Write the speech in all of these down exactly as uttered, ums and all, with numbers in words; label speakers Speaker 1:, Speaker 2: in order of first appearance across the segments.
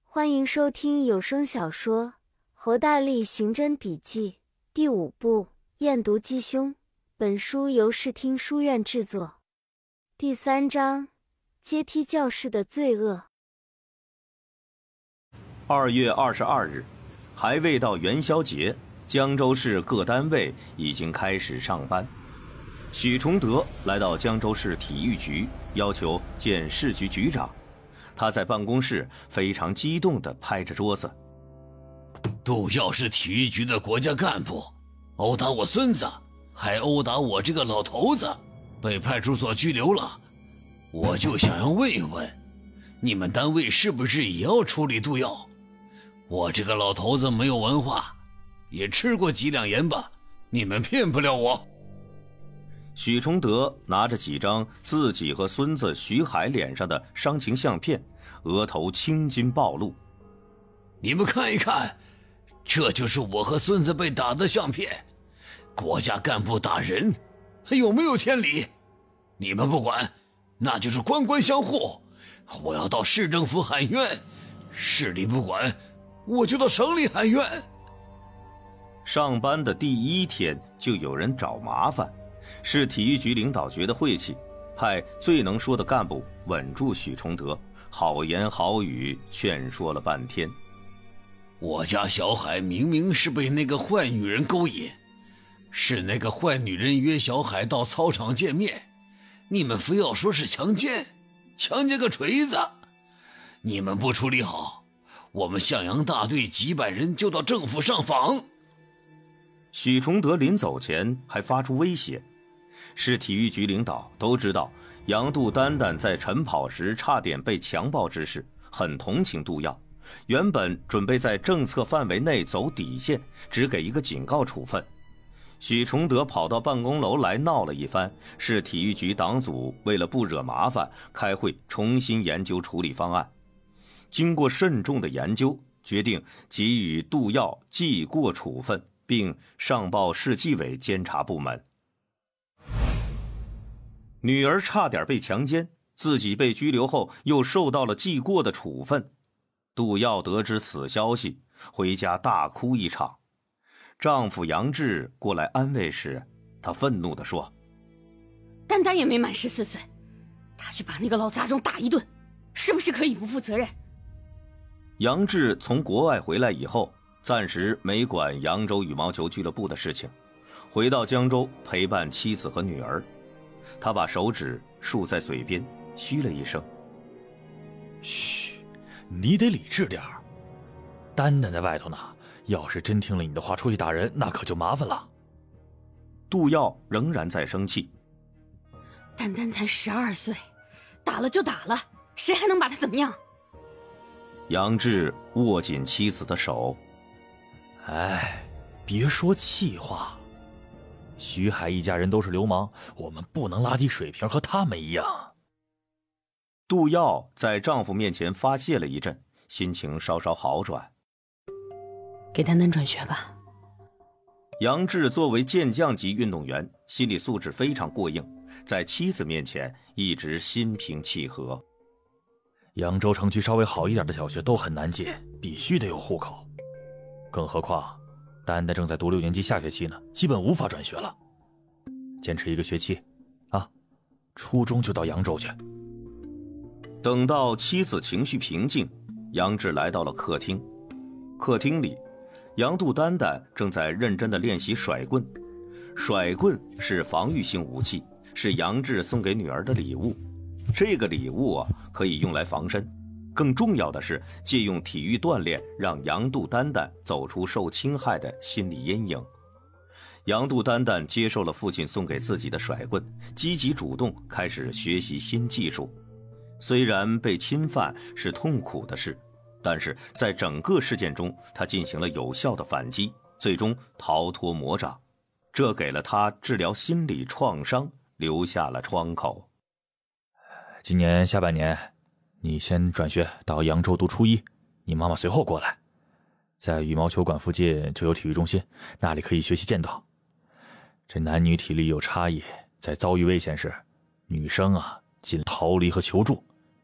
Speaker 1: 欢迎收听有声小说《侯大力刑侦笔记》第五部《验毒鸡凶》。本书由视听书院制作。第三章：阶梯教室的罪恶。
Speaker 2: 二月二十二日，还未到元宵节，江州市各单位已经开始上班。许崇德来到江州市体育局，要求见市局局长。他在办公室非常激动地拍着桌子：
Speaker 3: 杜耀是体育局的国家干部，殴打我孙子，还殴打我这个老头子，被派出所拘留了。我就想要问一问，你们单位是不是也要处理杜耀？我这个老头子没有文化，也吃过几两盐巴，你们骗不了我。
Speaker 2: 许崇德拿着几张自己和孙子徐海脸上的伤情相片，额头青筋暴露。
Speaker 3: 你们看一看，这就是我和孙子被打的相片。国家干部打人，还有没有天理？你们不管，那就是官官相护。我要到市政府喊冤，市里不管，我就到省里喊冤。
Speaker 2: 上班的第一天就有人找麻烦，市体育局领导觉得晦气，派最能说的干部稳住许崇德，好言好语劝说了半天。
Speaker 3: 我家小海明明是被那个坏女人勾引，是那个坏女人约小海到操场见面，你们非要说是强奸，强奸个锤子！你们不处理好，我们向阳大队几百人就到政府上访。
Speaker 2: 许崇德临走前还发出威胁。市体育局领导都知道杨杜丹丹在晨跑时差点被强暴之事，很同情杜耀，原本准备在政策范围内走底线，只给一个警告处分。许崇德跑到办公楼来闹了一番，市体育局党组为了不惹麻烦，开会重新研究处理方案。经过慎重的研究，决定给予杜耀记过处分，并上报市纪委监察部门。女儿差点被强奸，自己被拘留后又受到了记过的处分。杜耀得知此消息，回家大哭一场。丈夫杨志过来安慰时，他愤怒地说：
Speaker 4: 丹丹也没满十四岁，他去把那个老杂种打一顿，是不是可以不负责任？
Speaker 2: 杨志从国外回来以后，暂时没管扬州羽毛球俱乐部的事情，回到江州陪伴妻子和女儿。他把手指竖在嘴边，嘘了一声：
Speaker 5: 嘘，你得理智点儿。丹丹在外头呢，要是真听了你的话出去打人，那可就麻烦了。
Speaker 2: 杜耀仍然在生气：
Speaker 4: 丹丹才十二岁，打了就打了，谁还能把他怎么样？
Speaker 2: 杨志握紧妻子的手：
Speaker 5: 哎，别说气话。徐海一家人都是流氓，我们不能拉低水平和他们一样。
Speaker 2: 杜耀在丈夫面前发泄了一阵，心情稍稍好转。
Speaker 4: 给丹丹转学吧。
Speaker 2: 杨志作为健将级运动员，心理素质非常过硬，在妻子面前一直心平气和。
Speaker 5: 扬州城区稍微好一点的小学都很难进，必须得有户口。更何况丹丹正在读六年级下学期呢，基本无法转学了。坚持一个学期啊，初中就到扬州去。
Speaker 2: 等到妻子情绪平静，杨志来到了客厅。客厅里，杨杜丹丹正在认真地练习甩棍。甩棍是防御性武器，是杨志送给女儿的礼物。这个礼物啊，可以用来防身，更重要的是借用体育锻炼，让杨杜丹丹走出受侵害的心理阴影。杨杜丹丹接受了父亲送给自己的甩棍，积极主动开始学习新技术。虽然被侵犯是痛苦的事，但是在整个事件中，他进行了有效的反击，最终逃脱魔掌，这给了他治疗心理创伤留下了窗口。
Speaker 5: 今年下半年你先转学到扬州读初一，你妈妈随后过来，在羽毛球馆附近就有体育中心，那里可以学习剑道。这男女体力有差异，在遭遇危险时，女生啊尽逃离和求助。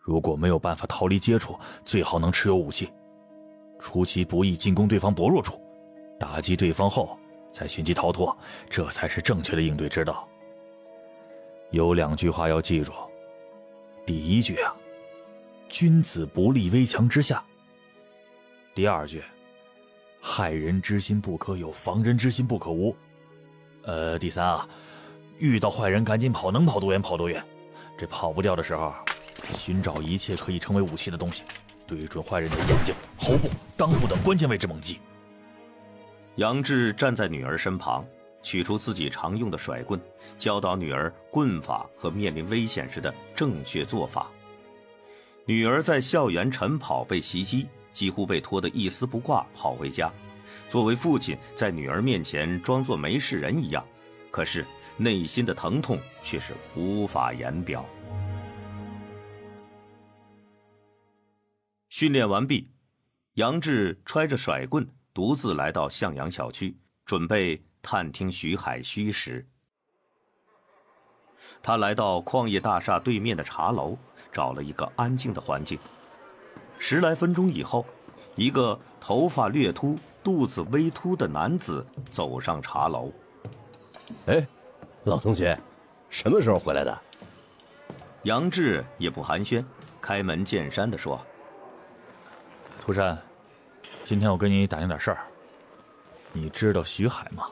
Speaker 5: 如果没有办法逃离接触，最好能持有武器，出其不意进攻对方薄弱处，打击对方后再寻机逃脱，这才是正确的应对之道。有两句话要记住。第一句啊，君子不立危墙之下。第二句，害人之心不可有，防人之心不可无。呃，第三啊，遇到坏人赶紧跑，能跑多远跑多远。这跑不掉的时候，寻找一切可以成为武器的东西，对准坏人的眼睛、喉部、裆部等关键位置猛击。
Speaker 2: 杨志站在女儿身旁，取出自己常用的甩棍，教导女儿棍法和面临危险时的正确做法。女儿在校园晨跑被袭击，几乎被拖得一丝不挂跑回家。作为父亲，在女儿面前装作没事人一样，可是内心的疼痛却是无法言表。训练完毕，杨志揣着甩棍独自来到向阳小区，准备探听徐海虚实。他来到矿业大厦对面的茶楼，找了一个安静的环境。十来分钟以后，一个头发略秃、肚子微凸的男子走上茶楼。
Speaker 6: 哎，老同学，什么时候回来的？
Speaker 2: 杨志也不寒暄，开门见山地说：
Speaker 5: 涂山，今天我跟你打听点事儿。你知道徐海吗？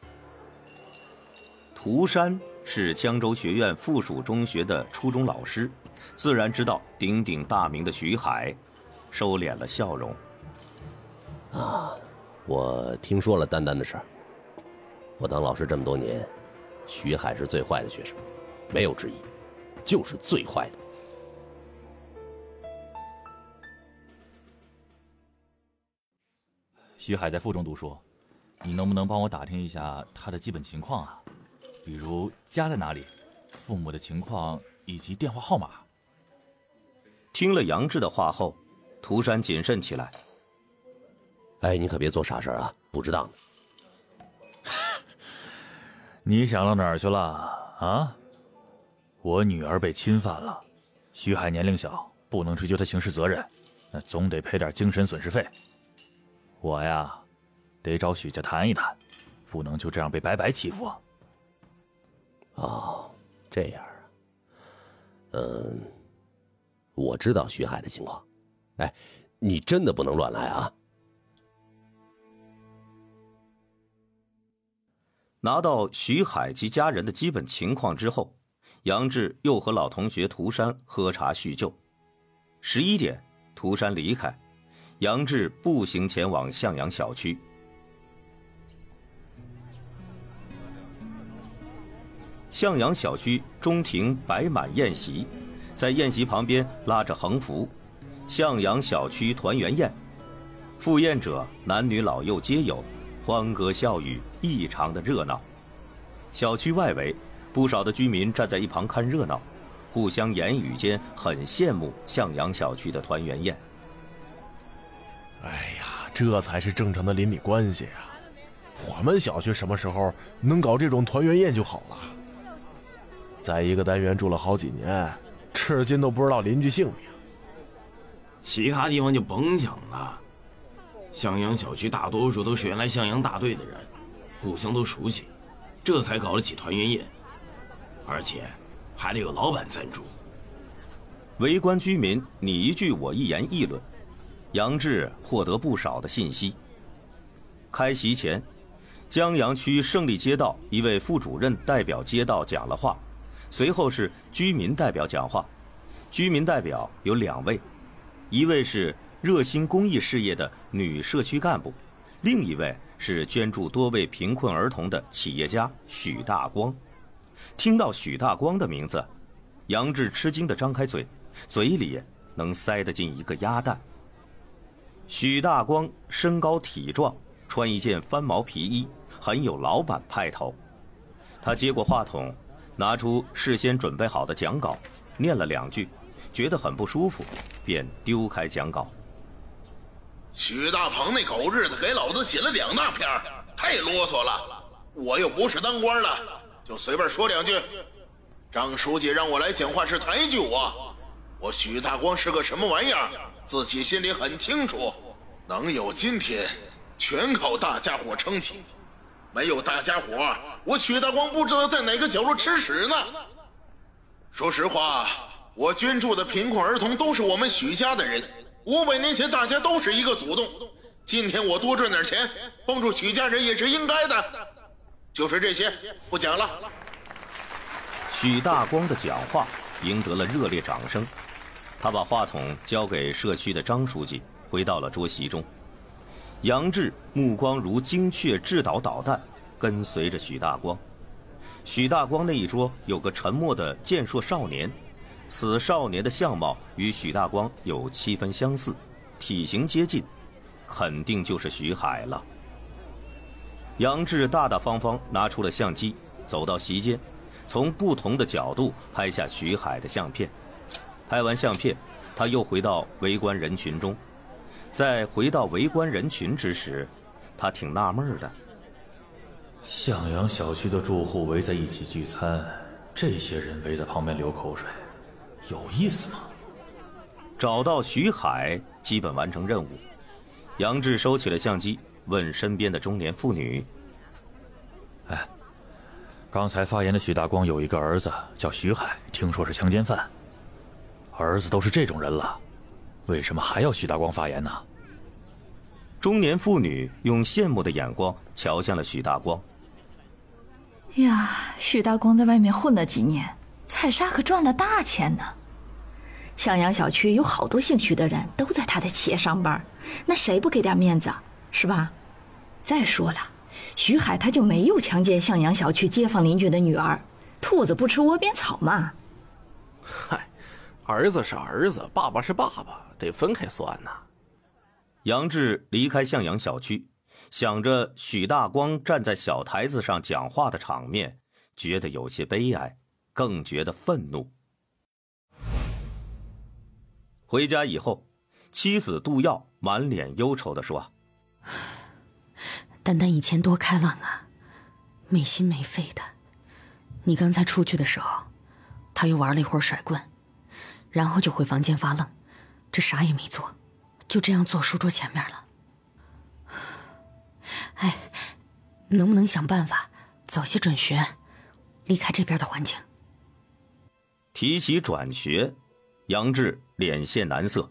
Speaker 2: 涂山是江州学院附属中学的初中老师，自然知道鼎鼎大名的徐海，收敛了笑容。
Speaker 6: 啊，我听说了丹丹的事儿。我当老师这么多年，徐海是最坏的学生，没有之一，就是最坏的。
Speaker 5: 徐海在附中读书，你能不能帮我打听一下他的基本情况啊？比如家在哪里，父母的情况以及电话号码。
Speaker 2: 听了杨志的话后，涂山谨慎起来。
Speaker 6: 哎，你可别做傻事啊，不值当的。
Speaker 5: 你想到哪儿去了啊？我女儿被侵犯了，徐海年龄小，不能追究他刑事责任，那总得赔点精神损失费。我呀，得找许家谈一谈，不能就这样被白白欺负啊。
Speaker 6: 哦，这样啊。嗯，我知道徐海的情况。哎，你真的不能乱来啊。
Speaker 2: 拿到徐海及家人的基本情况之后，杨志又和老同学涂山喝茶叙旧。十一点，涂山离开，杨志步行前往向阳小区。向阳小区中庭摆满宴席，在宴席旁边拉着横幅“向阳小区团圆宴”，赴宴者男女老幼皆有，欢歌笑语，异常的热闹。小区外围，不少的居民站在一旁看热闹，互相言语间很羡慕向阳小区的团圆宴。
Speaker 7: 哎呀，这才是正常的邻里关系啊！我们小区什么时候能搞这种团圆宴就好了。在一个单元住了好几年，至今都不知道邻居姓名。
Speaker 8: 其他地方就甭想了。向阳小区大多数都是原来向阳大队的人，互相都熟悉，这才搞得起团圆宴，而且还得有老板赞助。
Speaker 2: 围观居民你一句我一言议论，杨志获得不少的信息。开席前，江阳区胜利街道一位副主任代表街道讲了话，随后是居民代表讲话。居民代表有两位，一位是热心公益事业的女社区干部，另一位是捐助多位贫困儿童的企业家许大光。听到许大光的名字，杨志吃惊地张开嘴，嘴里能塞得进一个鸭蛋。许大光身高体壮，穿一件翻毛皮衣，很有老板派头。他接过话筒，拿出事先准备好的讲稿，念了两句，觉得很不舒服，便丢开讲稿。
Speaker 9: 许大鹏那狗日的给老子写了两大篇，太啰嗦了。我又不是当官的，就随便说两句。张书记让我来讲话是抬举我， 我许大光是个什么玩意儿，自己心里很清楚。能有今天，全靠大家伙撑起。没有大家伙，我许大光不知道在哪个角落吃屎呢。说实话，我捐助的贫困儿童都是我们许家的人。五百年前大家都是一个祖宗，今天我多赚点钱，帮助许家人也是应该的。就是这些，不讲了。
Speaker 2: 许大光的讲话赢得了热烈掌声，他把话筒交给社区的张书记，回到了桌席中。杨志目光如精确制导导弹，跟随着许大光。许大光那一桌有个沉默的健硕少年，此少年的相貌与许大光有七分相似，体型接近，肯定就是许海了。杨志大大方方拿出了相机，走到席间，从不同的角度拍下许海的相片。拍完相片，他又回到围观人群中。在回到围观人群之时，他挺纳闷的。
Speaker 5: 向阳小区的住户围在一起聚餐，这些人围在旁边流口水，有意思吗？
Speaker 2: 找到徐海，基本完成任务。杨志收起了相机，问身边的中年妇女：“
Speaker 5: 哎，刚才发言的许大光有一个儿子叫徐海，听说是强奸犯。儿子都是这种人了，为什么还要许大光发言呢？”
Speaker 2: 中年妇女用羡慕的眼光瞧向了许大光。
Speaker 10: 呀，许大光在外面混了几年，采砂可赚了大钱呢。向阳小区有好多姓许的人都在他的企业上班，那谁不给点面子，是吧？再说了，徐海他就没有强奸向阳小区街坊邻居的女儿，兔子不吃窝边草嘛。
Speaker 7: 嗨，儿子是儿子，爸爸是爸爸，得分开算呐。
Speaker 2: 杨志离开向阳小区，想着许大光站在小台子上讲话的场面，觉得有些悲哀，更觉得愤怒。回家以后，妻子杜耀满脸忧愁地说：“
Speaker 4: 丹丹以前多开朗啊，没心没肺的。你刚才出去的时候，他又玩了一会儿甩棍，然后就回房间发愣，这啥也没做，就这样坐书桌前面了。哎，能不能想办法早些转学，离开这边的环境？”
Speaker 2: 提起转学，杨志脸现难色。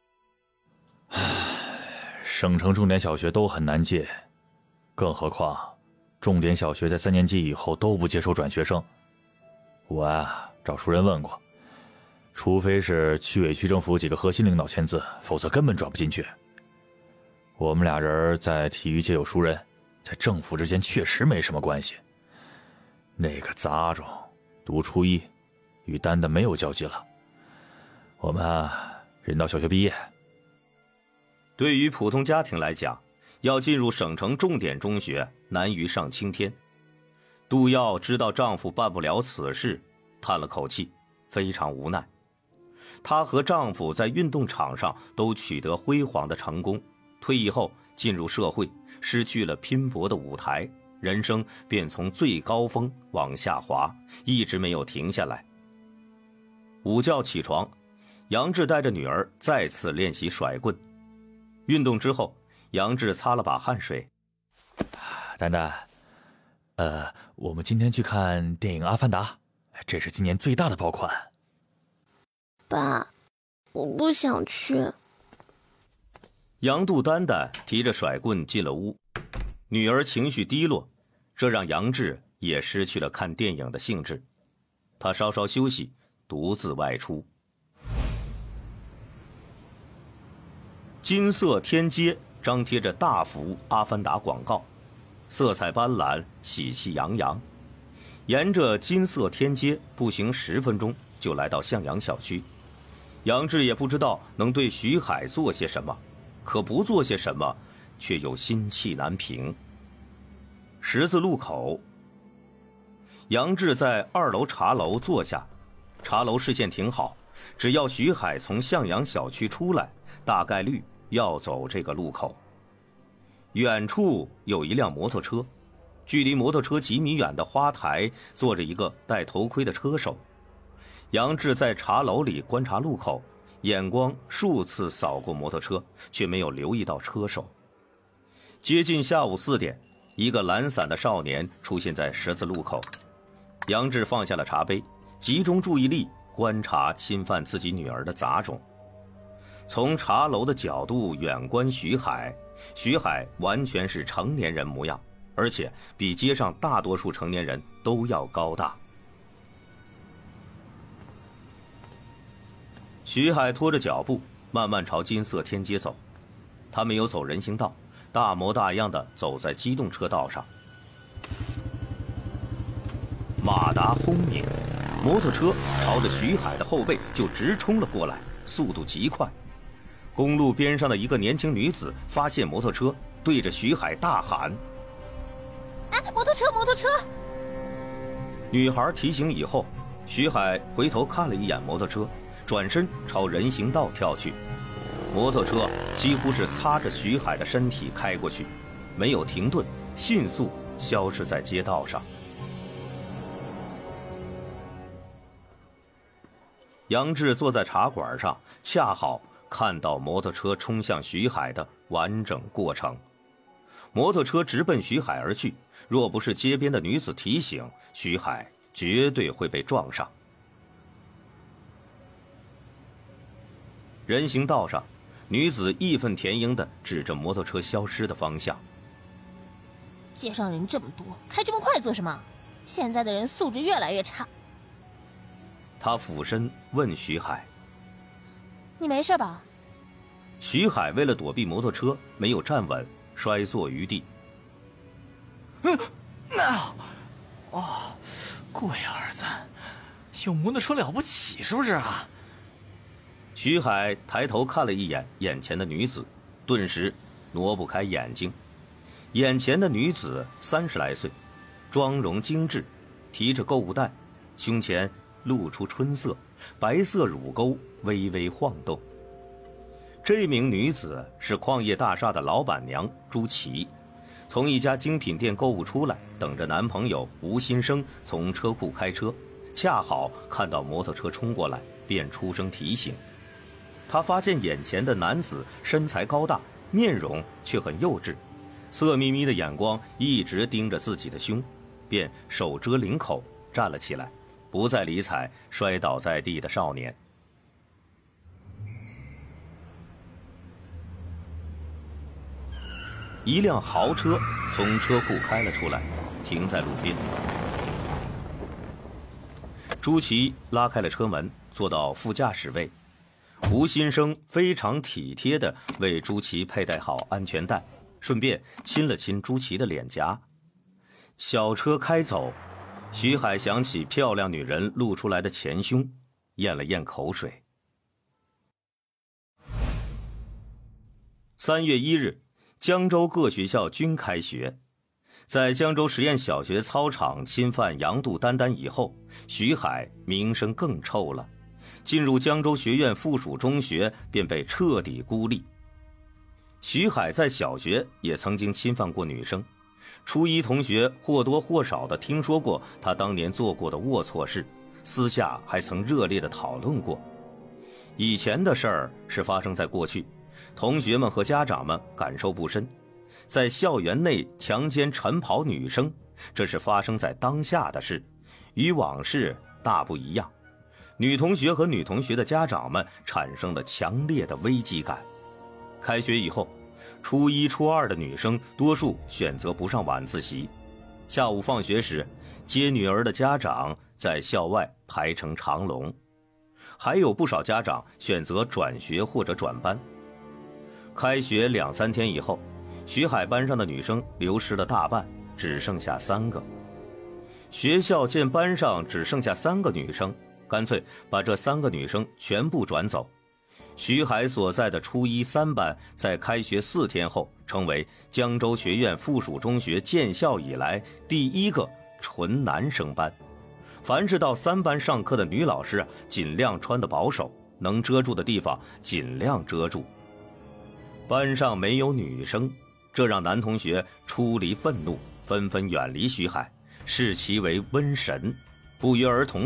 Speaker 5: 省城重点小学都很难借，更何况重点小学在三年级以后都不接收转学生。我啊找熟人问过，除非是区委区政府几个核心领导签字，否则根本转不进去。我们俩人在体育界有熟人，在政府之间确实没什么关系。那个杂种读初一，与丹丹没有交集了。我们啊人到小学毕业。
Speaker 2: 对于普通家庭来讲，要进入省城重点中学难于上青天。杜耀知道丈夫办不了此事，叹了口气，非常无奈。她和丈夫在运动场上都取得辉煌的成功，退役后进入社会，失去了拼搏的舞台，人生便从最高峰往下滑，一直没有停下来。午觉起床，杨志带着女儿再次练习甩棍。运动之后，杨志擦了把汗水。
Speaker 5: 丹丹，呃，我们今天去看电影《阿凡达》，这是今年最大的爆款。
Speaker 11: 爸，我不想去。
Speaker 2: 杨杜丹丹提着甩棍进了屋，女儿情绪低落，这让杨志也失去了看电影的兴致。他稍稍休息，独自外出。金色天街张贴着大幅阿凡达广告，色彩斑斓，喜气洋洋。沿着金色天街步行十分钟就来到向阳小区。杨志也不知道能对徐海做些什么，可不做些什么，却又心气难平。十字路口，杨志在二楼茶楼坐下，茶楼视线挺好，只要徐海从向阳小区出来，大概率要走这个路口。远处有一辆摩托车，距离摩托车几米远的花台坐着一个戴头盔的车手。 杨志在茶楼里观察路口，眼光数次扫过摩托车，却没有留意到车手。接近下午四点，一个懒散的少年出现在十字路口。杨志放下了茶杯，集中注意力观察侵犯自己女儿的杂种。从茶楼的角度远观徐海，徐海完全是成年人模样，而且比街上大多数成年人都要高大。徐海拖着脚步慢慢朝金色天街走，他没有走人行道，大模大样的走在机动车道上。马达轰鸣，摩托车朝着徐海的后背就直冲了过来，速度极快。公路边上的一个年轻女子发现摩托车，对着徐海大喊：“
Speaker 11: 哎，摩托车，摩托车！”
Speaker 2: 女孩提醒以后，徐海回头看了一眼摩托车，转身朝人行道跳去。摩托车几乎是擦着徐海的身体开过去，没有停顿，迅速消失在街道上。杨志坐在茶馆上，恰好看到摩托车冲向徐海的完整过程。摩托车直奔徐海而去，若不是街边的女子提醒，徐海绝对会被撞上。人行道上，女子义愤填膺地指着摩托车消失的方向：“
Speaker 11: 街上人这么多，开这么快做什么？现在的人素质越来越差。”
Speaker 2: 他俯身问徐海：“
Speaker 11: 你没事吧？”
Speaker 2: 徐海为了躲避摩托车，没有站稳，摔坐于地。
Speaker 12: 嗯，那，哦，龟儿子，有摩托车了不起是不是啊？
Speaker 2: 徐海抬头看了一眼眼前的女子，顿时挪不开眼睛。眼前的女子三十来岁，妆容精致，提着购物袋，胸前露出春色，白色乳沟微微晃动。这名女子是矿业大厦的老板娘朱琪，从一家精品店购物出来，等着男朋友吴新生从车库开车，恰好看到摩托车冲过来，便出声提醒。她发现眼前的男子身材高大，面容却很幼稚，色眯眯的眼光一直盯着自己的胸，便手遮领口站了起来，不再理睬摔倒在地的少年。一辆豪车从车库开了出来，停在路边。朱琪拉开了车门，坐到副驾驶位。吴新生非常体贴地为朱琪佩戴好安全带，顺便亲了亲朱琪的脸颊。小车开走，徐海想起漂亮女人露出来的前胸，咽了咽口水。三月一日，江州各学校均开学。在江州实验小学操场侵犯杨杜丹丹以后，徐海名声更臭了。进入江州学院附属中学便被彻底孤立。徐海在小学也曾经侵犯过女生，初一同学或多或少地听说过他当年做过的龌龊事，私下还曾热烈地讨论过。以前的事儿是发生在过去，同学们和家长们感受不深。在校园内强奸晨跑女生，这是发生在当下的事，与往事大不一样。女同学和女同学的家长们产生了强烈的危机感。开学以后，初一初二的女生多数选择不上晚自习，下午放学时，接女儿的家长在校外排成长龙，还有不少家长选择转学或者转班。开学两三天以后，徐海班上的女生流失了大半，只剩下三个。学校见班上只剩下三个女生，干脆把这三个女生全部转走。徐海所在的初一三班在开学四天后，成为江州学院附属中学建校以来第一个纯男生班。凡是到三班上课的女老师，尽量穿得保守，能遮住的地方尽量遮住。班上没有女生，这让男同学出离愤怒，纷纷远离徐海，视其为瘟神，不约而同地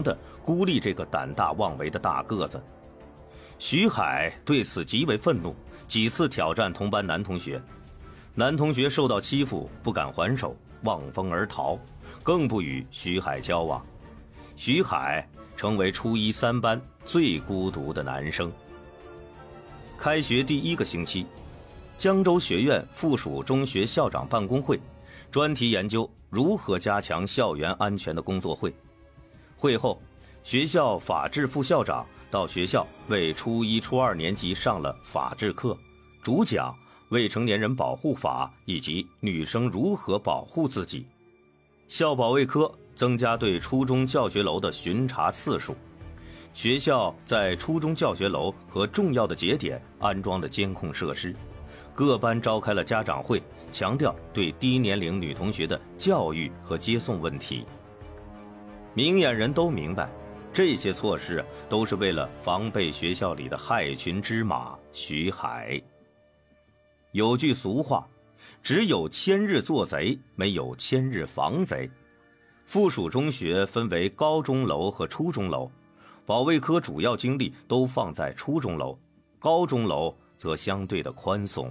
Speaker 2: 孤立这个胆大妄为的大个子。徐海对此极为愤怒，几次挑战同班男同学。男同学受到欺负，不敢还手，望风而逃，更不与徐海交往。徐海成为初一三班最孤独的男生。开学第一个星期，江州学院附属中学校长办公会专题研究如何加强校园安全的工作会。会后，学校法制副校长到学校为初一、初二年级上了法制课，主讲未成年人保护法以及女生如何保护自己。校保卫科增加对初中教学楼的巡查次数。学校在初中教学楼和重要的节点安装了监控设施，各班召开了家长会，强调对低年龄女同学的教育和接送问题。明眼人都明白，这些措施都是为了防备学校里的害群之马徐海。有句俗话，只有千日做贼，没有千日防贼。附属中学分为高中楼和初中楼，保卫科主要精力都放在初中楼，高中楼则相对的宽松。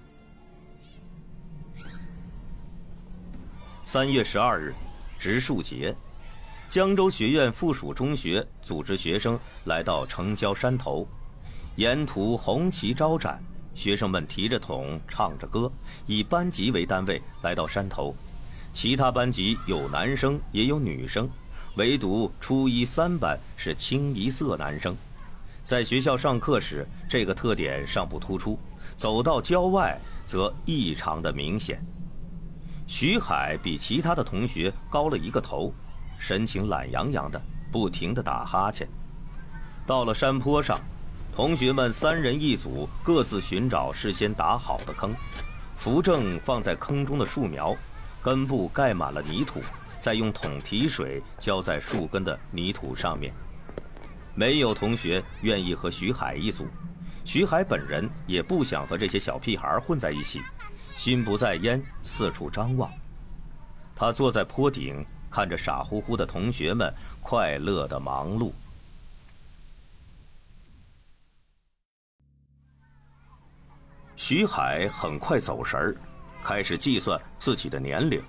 Speaker 2: 三月十二日，植树节，江州学院附属中学组织学生来到城郊山头，沿途红旗招展，学生们提着桶唱着歌，以班级为单位来到山头。其他班级有男生也有女生，唯独初一三班是清一色男生。在学校上课时，这个特点尚不突出，走到郊外则异常的明显。徐海比其他的同学高了一个头，神情懒洋洋的，不停地打哈欠。到了山坡上，同学们三人一组，各自寻找事先打好的坑，扶正放在坑中的树苗，根部盖满了泥土，再用桶提水浇在树根的泥土上面。没有同学愿意和徐海一组，徐海本人也不想和这些小屁孩混在一起，心不在焉，四处张望。他坐在坡顶，看着傻乎乎的同学们快乐的忙碌。徐海很快走神儿，开始计算自己的年龄。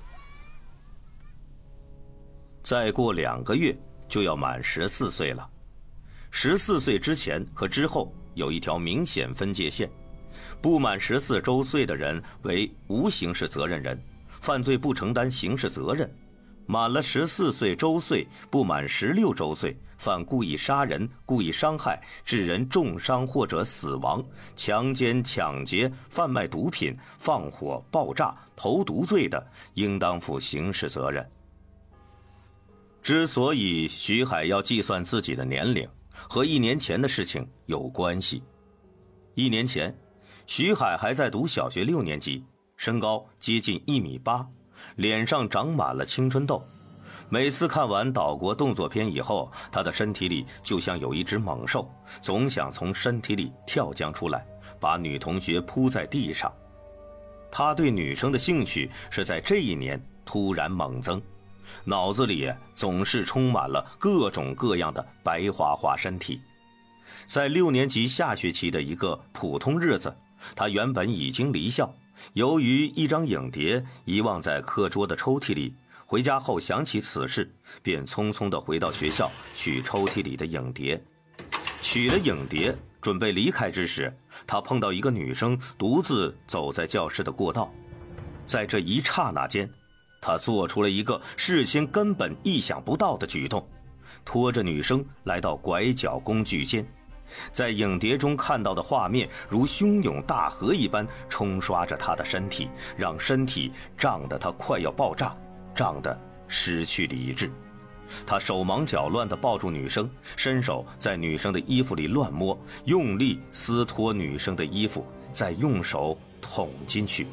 Speaker 2: 再过两个月就要满十四岁了。十四岁之前和之后有一条明显分界线，不满十四周岁的人为无刑事责任人，犯罪不承担刑事责任；满了十四岁周岁不满十六周岁，犯故意杀人、故意伤害、致人重伤或者死亡、强奸、抢劫、贩卖毒品、放火、爆炸、投毒罪的，应当负刑事责任。之所以徐海要计算自己的年龄，和一年前的事情有关系。一年前，徐海还在读小学六年级，身高接近一米八，脸上长满了青春痘。每次看完岛国动作片以后，他的身体里就像有一只猛兽，总想从身体里跳将出来，把女同学扑在地上。他对女生的兴趣是在这一年突然猛增，脑子里总是充满了各种各样的白花花身体。在六年级下学期的一个普通日子，他原本已经离校，由于一张影碟遗忘在课桌的抽屉里，回家后想起此事，便匆匆地回到学校取抽屉里的影碟。取了影碟，准备离开之时，他碰到一个女生独自走在教室的过道。在这一刹那间，他做出了一个事先根本意想不到的举动，拖着女生来到拐角工具间。在影碟中看到的画面如汹涌大河一般冲刷着他的身体，让身体胀得他快要爆炸，胀得失去理智。他手忙脚乱地抱住女生，伸手在女生的衣服里乱摸，用力撕脱女生的衣服，再用手捅进去。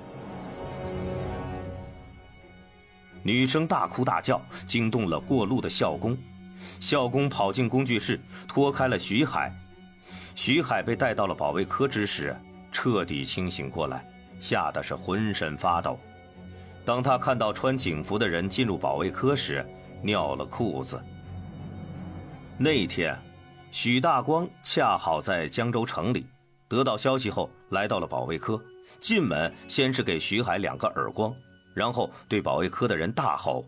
Speaker 2: 女生大哭大叫，惊动了过路的校工。校工跑进工具室，拖开了徐海。徐海被带到了保卫科之时，彻底清醒过来，吓得是浑身发抖。当他看到穿警服的人进入保卫科时，尿了裤子。 那天，许大光恰好在江州城里，得到消息后来到了保卫科，进门先是给徐海两个耳光，然后对保卫科的人大吼：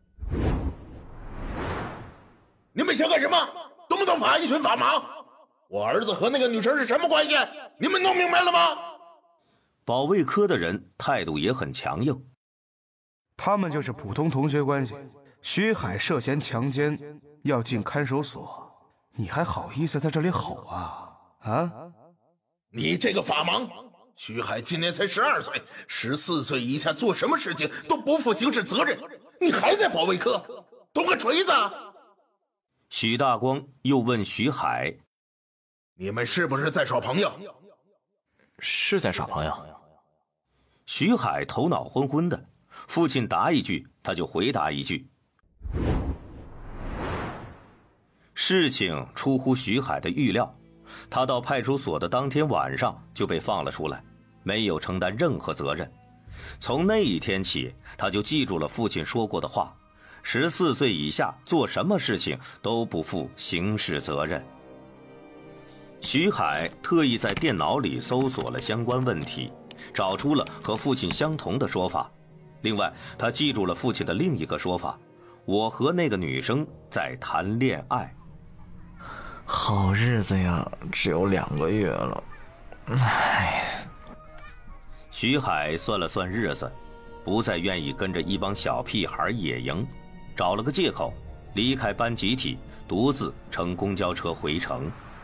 Speaker 9: 你们想干什么？懂不懂法？一群法盲！我儿子和那个女生是什么关系？你们弄明白了吗？
Speaker 2: 保卫科的人态度也很强硬，
Speaker 13: 他们就是普通同学关系。徐海涉嫌强奸，要进看守所，你还好意思在这里吼啊？啊！
Speaker 9: 你这个法盲！徐海今年才十二岁，十四岁以下做什么事情都不负刑事责任，你还在保卫科，懂个锤子！
Speaker 2: 许大光又问徐海：
Speaker 9: 你们是不是在耍朋友？
Speaker 5: 是在耍朋友。
Speaker 2: 徐海头脑昏昏的，父亲答一句他就回答一句。事情出乎徐海的预料，他到派出所的当天晚上就被放了出来，没有承担任何责任。从那一天起，他就记住了父亲说过的话：十四岁以下做什么事情都不负刑事责任。徐海特意在电脑里搜索了相关问题，找出了和父亲相同的说法。另外，他记住了父亲的另一个说法：我和那个女生在谈恋爱。
Speaker 12: 好日子呀，只有两个月了。唉。
Speaker 2: 徐海算了算日子，不再愿意跟着一帮小屁孩野营，找了个借口离开班集体，独自乘公交车回城。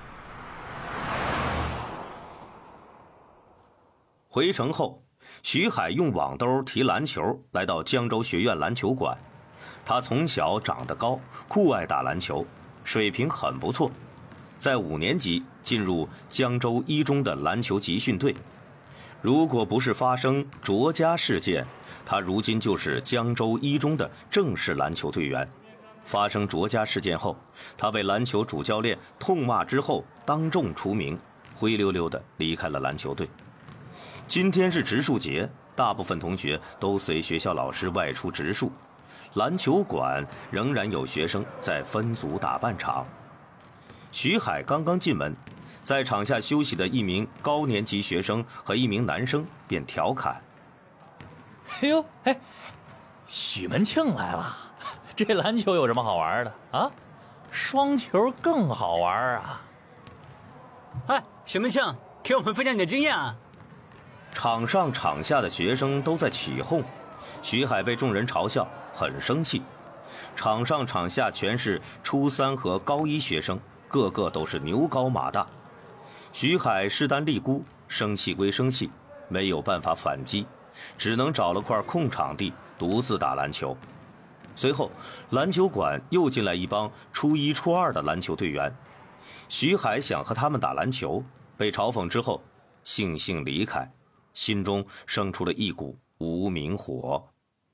Speaker 2: 回城后，徐海用网兜提篮球来到江州学院篮球馆。他从小长得高，酷爱打篮球，水平很不错，在五年级进入江州一中的篮球集训队。如果不是发生卓家事件，他如今就是江州一中的正式篮球队员。发生卓家事件后，他被篮球主教练痛骂之后当众除名，灰溜溜地离开了篮球队。今天是植树节，大部分同学都随学校老师外出植树，篮球馆仍然有学生在分组打半场。徐海刚刚进门，在场下休息的一名高年级学生和一名男生便调侃：
Speaker 5: 哎呦，哎，许门庆来了，这篮球有什么好玩的啊？双球更好玩啊！
Speaker 14: 哎，许门庆，给我们分享你的经验啊！
Speaker 2: 场上场下的学生都在起哄，徐海被众人嘲笑，很生气。场上场下全是初三和高一学生，个个都是牛高马大。徐海势单力孤，生气归生气，没有办法反击，只能找了块空场地独自打篮球。随后，篮球馆又进来一帮初一初二的篮球队员，徐海想和他们打篮球，被嘲讽之后悻悻离开，心中生出了一股无名火。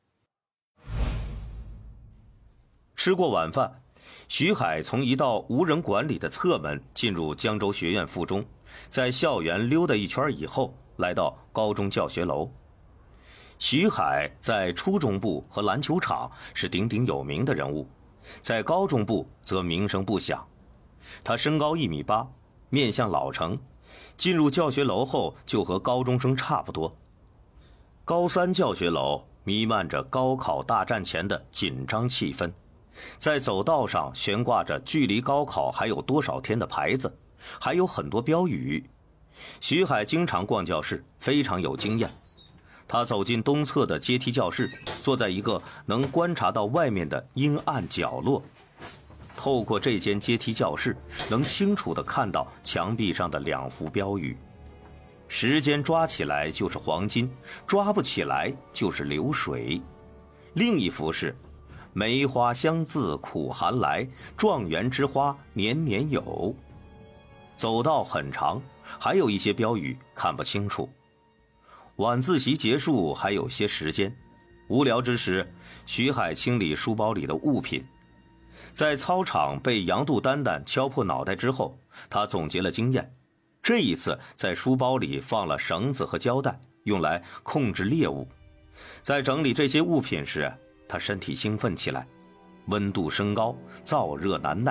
Speaker 2: 吃过晚饭，徐海从一道无人管理的侧门进入江州学院附中，在校园溜达一圈以后，来到高中教学楼。徐海在初中部和篮球场是鼎鼎有名的人物，在高中部则名声不响。他身高一米八，面相老成，进入教学楼后就和高中生差不多。高三教学楼弥漫着高考大战前的紧张气氛，在走道上悬挂着距离高考还有多少天的牌子，还有很多标语。徐海经常逛教室，非常有经验。他走进东侧的阶梯教室，坐在一个能观察到外面的阴暗角落。透过这间阶梯教室，能清楚地看到墙壁上的两幅标语：时间抓起来就是黄金，抓不起来就是流水。另一幅是梅花香自苦寒来，状元之花年年有。走道很长，还有一些标语看不清楚。晚自习结束还有些时间，无聊之时，徐海清理书包里的物品。在操场被杨杜丹丹敲破脑袋之后，他总结了经验。这一次在书包里放了绳子和胶带，用来控制猎物。在整理这些物品时，他身体兴奋起来，温度升高，燥热难耐，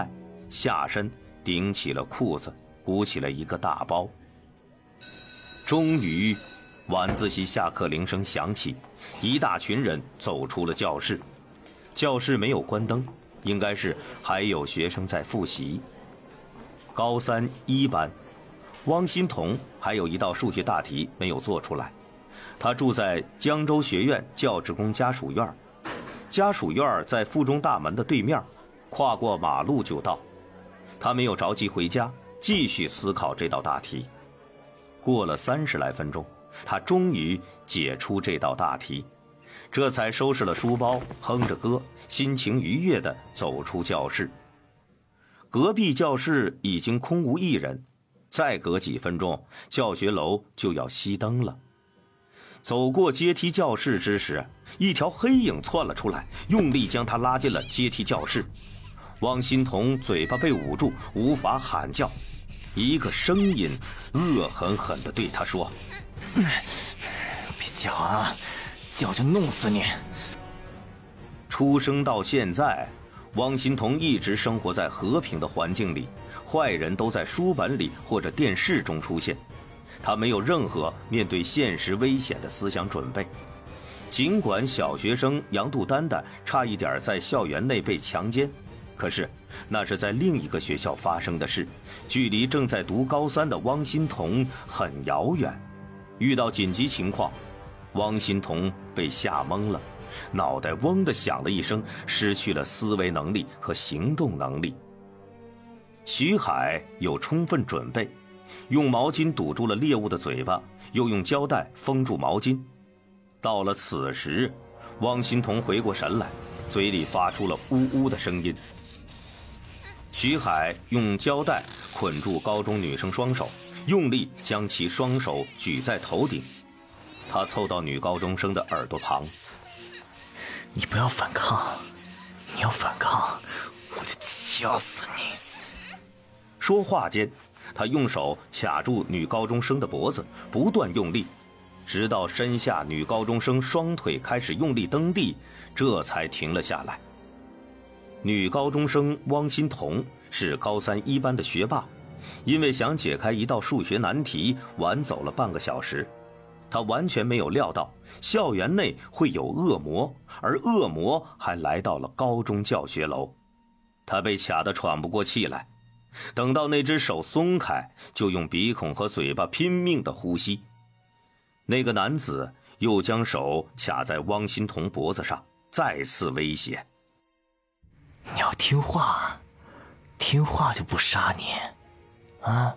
Speaker 2: 下身顶起了裤子，鼓起了一个大包。终于，晚自习下课铃声响起，一大群人走出了教室。教室没有关灯，应该是还有学生在复习。高三一班，汪欣桐还有一道数学大题没有做出来。他住在江州学院教职工家属院，家属院在附中大门的对面，跨过马路就到。他没有着急回家，继续思考这道大题。过了三十来分钟，他终于解出这道大题，这才收拾了书包，哼着歌，心情愉悦地走出教室。隔壁教室已经空无一人，再隔几分钟，教学楼就要熄灯了。走过阶梯教室之时，一条黑影窜了出来，用力将他拉进了阶梯教室。汪欣桐嘴巴被捂住，无法喊叫。一个声音恶狠狠地对他说：“
Speaker 12: 别叫啊，叫就弄死你！”
Speaker 2: 出生到现在，汪欣桐一直生活在和平的环境里，坏人都在书本里或者电视中出现，他没有任何面对现实危险的思想准备。尽管小学生杨杜丹丹差一点在校园内被强奸，可是那是在另一个学校发生的事，距离正在读高三的汪欣桐很遥远。遇到紧急情况，汪欣桐被吓懵了，脑袋嗡地响了一声，失去了思维能力和行动能力。徐海有充分准备，用毛巾堵住了猎物的嘴巴，又用胶带封住毛巾。到了此时，汪欣桐回过神来，嘴里发出了呜呜的声音。徐海用胶带捆住高中女生双手，用力将其双手举在头顶。他凑到女高中生的耳朵旁：“
Speaker 12: 你不要反抗，你要反抗，我就掐死你！”
Speaker 2: 说话间，他用手卡住女高中生的脖子，不断用力，直到身下女高中生双腿开始用力蹬地，这才停了下来。女高中生汪欣桐是高三一班的学霸，因为想解开一道数学难题，晚走了半个小时。她完全没有料到校园内会有恶魔，而恶魔还来到了高中教学楼。她被卡得喘不过气来，等到那只手松开，就用鼻孔和嘴巴拼命地呼吸。那个男子又将手卡在汪欣桐脖子上，再次威胁：“
Speaker 12: 你要听话，听话就不杀你，啊！”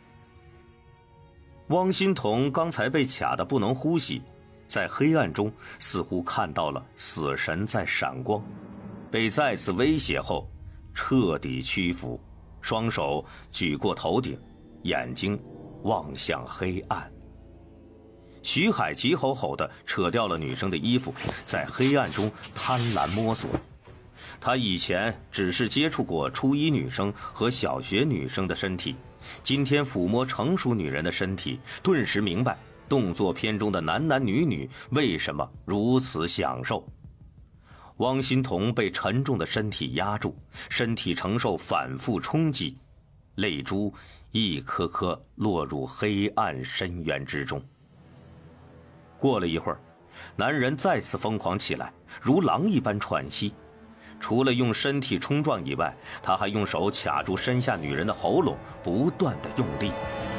Speaker 2: 汪欣桐刚才被卡得不能呼吸，在黑暗中似乎看到了死神在闪光，被再次威胁后，彻底屈服，双手举过头顶，眼睛望向黑暗。徐海急吼吼地扯掉了女生的衣服，在黑暗中贪婪摸索。他以前只是接触过初一女生和小学女生的身体，今天抚摸成熟女人的身体，顿时明白动作片中的男男女女为什么如此享受。汪欣桐被沉重的身体压住，身体承受反复冲击，泪珠一颗颗落入黑暗深渊之中。过了一会儿，男人再次疯狂起来，如狼一般喘息。除了用身体冲撞以外，他还用手卡住身下女人的喉咙，不断的用力。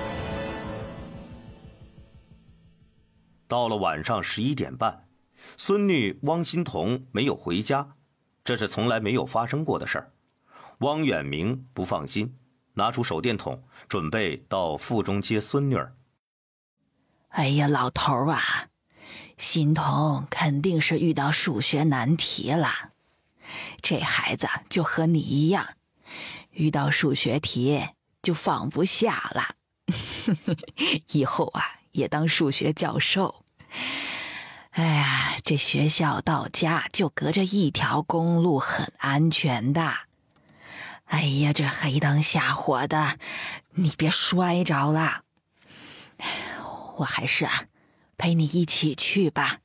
Speaker 2: 到了晚上十一点半，孙女汪欣桐没有回家，这是从来没有发生过的事儿。汪远明不放心，拿出手电筒，准备到附中接孙女儿。
Speaker 4: 哎呀，老头啊，欣桐肯定是遇到数学难题了。这孩子就和你一样，遇到数学题就放不下了。以后啊，也当数学教授。哎呀，这学校到家就隔着一条公路，很安全的。哎呀，这黑灯瞎火的，你别摔着了。我还是啊，陪你一起去吧。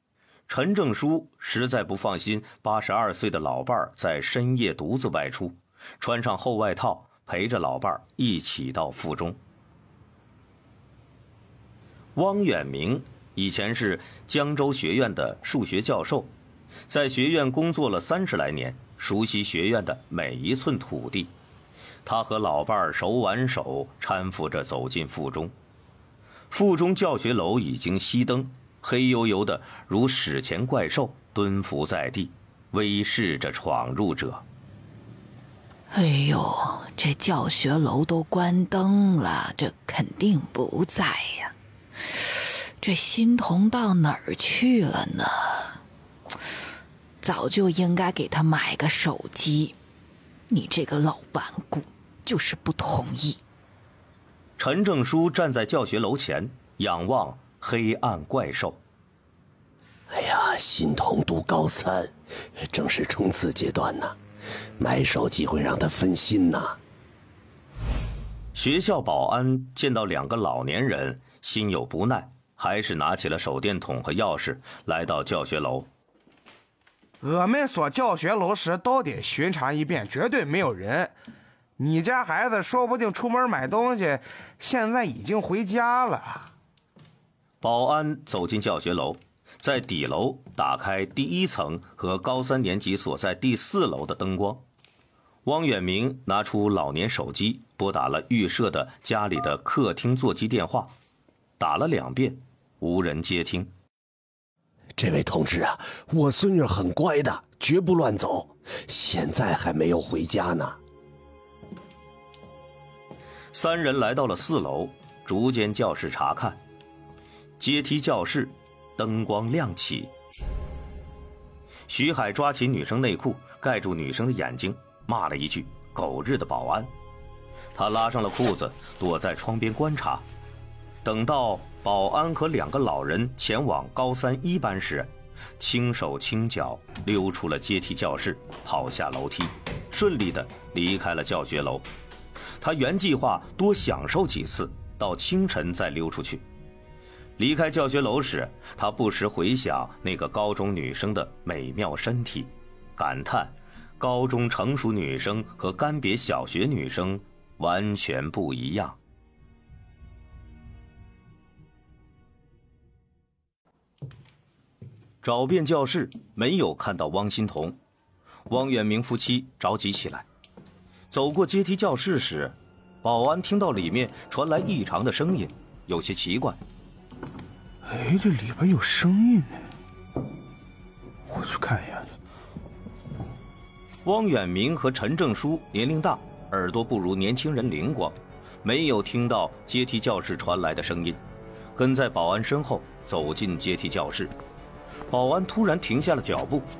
Speaker 2: 陈正书实在不放心八十二岁的老伴儿在深夜独自外出， 穿上厚外套，陪着老伴儿一起到附中。汪远明以前是江州学院的数学教授，在学院工作了三十来年，熟悉学院的每一寸土地。他和老伴儿手挽手搀扶着走进附中。附中教学楼已经熄灯，黑黝黝的如史前怪兽蹲伏在地，威视着闯入者。
Speaker 15: 哎呦，这教学楼都关灯了，这肯定不在呀。这欣桐到哪儿去了呢？早就应该给他买个手机，你这个老顽固，就是不同意。
Speaker 2: 陈正书站在教学楼前，仰望黑暗怪兽。
Speaker 6: 哎呀，欣桐读高三，正是冲刺阶段呢，买手机会让他分心呐。
Speaker 2: 学校保安见到两个老年人，心有不耐，还是拿起了手电筒和钥匙，来到教学楼。
Speaker 13: 我们所教学楼时都得巡查一遍，绝对没有人。你家孩子说不定出门买东西，现在已经回家了。
Speaker 2: 保安走进教学楼，在底楼打开第一层和高三年级所在第四楼的灯光。汪远明拿出老年手机，拨打了预设的家里的客厅座机电话，打了两遍，无人接听。
Speaker 6: 这位同志啊，我孙女很乖的，绝不乱走，现在还没有回家呢。
Speaker 2: 三人来到了四楼，逐间教室查看。阶梯教室，灯光亮起。徐海抓起女生内裤，盖住女生的眼睛，骂了一句“狗日的保安”。他拉上了裤子，躲在窗边观察。等到保安和两个老人前往高三一班时，轻手轻脚溜出了阶梯教室，跑下楼梯，顺利地离开了教学楼。他原计划多享受几次，到清晨再溜出去。离开教学楼时，他不时回想那个高中女生的美妙身体，感叹高中成熟女生和干瘪小学女生完全不一样。找遍教室，没有看到汪欣桐。汪远明夫妻着急起来。走过阶梯教室时，保安听到里面传来异常的声音，有些奇怪。
Speaker 13: 哎，这里边有声音呢，我去看一眼去。
Speaker 2: 汪远明和陈正书年龄大，耳朵不如年轻人灵光，没有听到阶梯教室传来的声音，跟在保安身后走进阶梯教室。保安突然停下了脚步。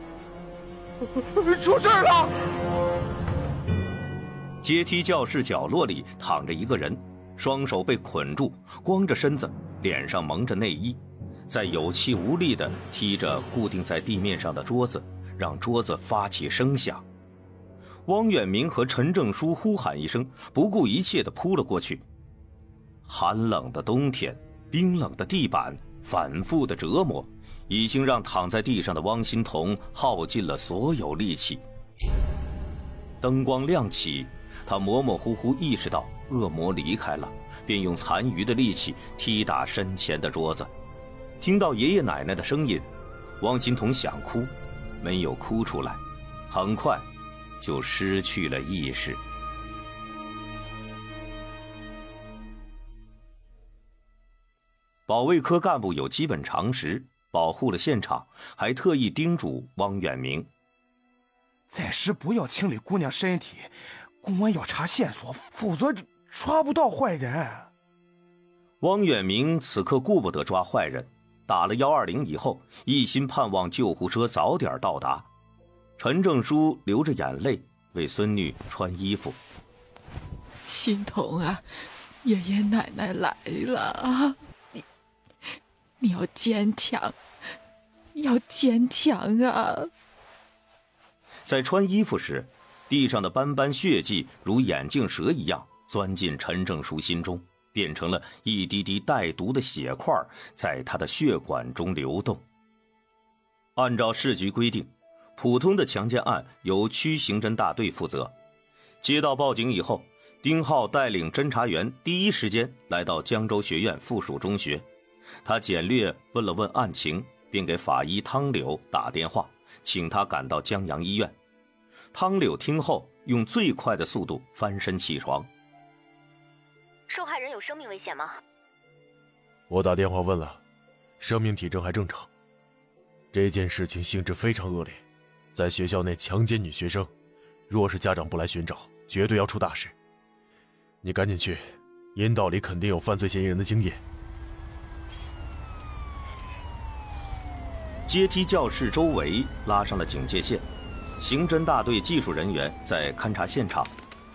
Speaker 13: 出事了！
Speaker 2: 阶梯教室角落里躺着一个人，双手被捆住，光着身子，脸上蒙着内衣，在有气无力地踢着固定在地面上的桌子，让桌子发起声响。汪远明和陈正书呼喊一声，不顾一切地扑了过去。寒冷的冬天，冰冷的地板，反复的折磨，已经让躺在地上的汪欣桐耗尽了所有力气。灯光亮起，他模模糊糊意识到恶魔离开了，便用残余的力气踢打身前的桌子。听到爷爷奶奶的声音，汪欣桐想哭，没有哭出来，很快就失去了意识。保卫科干部有基本常识，保护了现场，还特意叮嘱汪远明：
Speaker 13: 暂时不要清理姑娘身体，公安要查线索，否则抓不到坏人。
Speaker 2: 汪远明此刻顾不得抓坏人，打了一二零以后，一心盼望救护车早点到达。陈正书流着眼泪为孙女穿衣服。
Speaker 15: 欣桐啊，爷爷奶奶来了啊！你你要坚强，要坚强啊！
Speaker 2: 在穿衣服时，地上的斑斑血迹如眼镜蛇一样钻进陈正书心中，变成了一滴滴带毒的血块，在他的血管中流动。按照市局规定，普通的强奸案由区刑侦大队负责， 接到报警以后，丁浩带领侦查员第一时间来到江州学院附属中学。他简略问了问案情，并给法医汤柳打电话，请他赶到江阳医院。汤柳听后，用最快的速度翻身起床。
Speaker 16: 受害人有生命危险吗？
Speaker 7: 我打电话问了，生命体征还正常。这件事情性质非常恶劣，在学校内强奸女学生，若是家长不来寻找，绝对要出大事。你赶紧去，阴道里肯定有犯罪嫌疑人的精液。
Speaker 2: 阶梯教室周围拉上了警戒线，刑侦大队技术人员在勘察现场。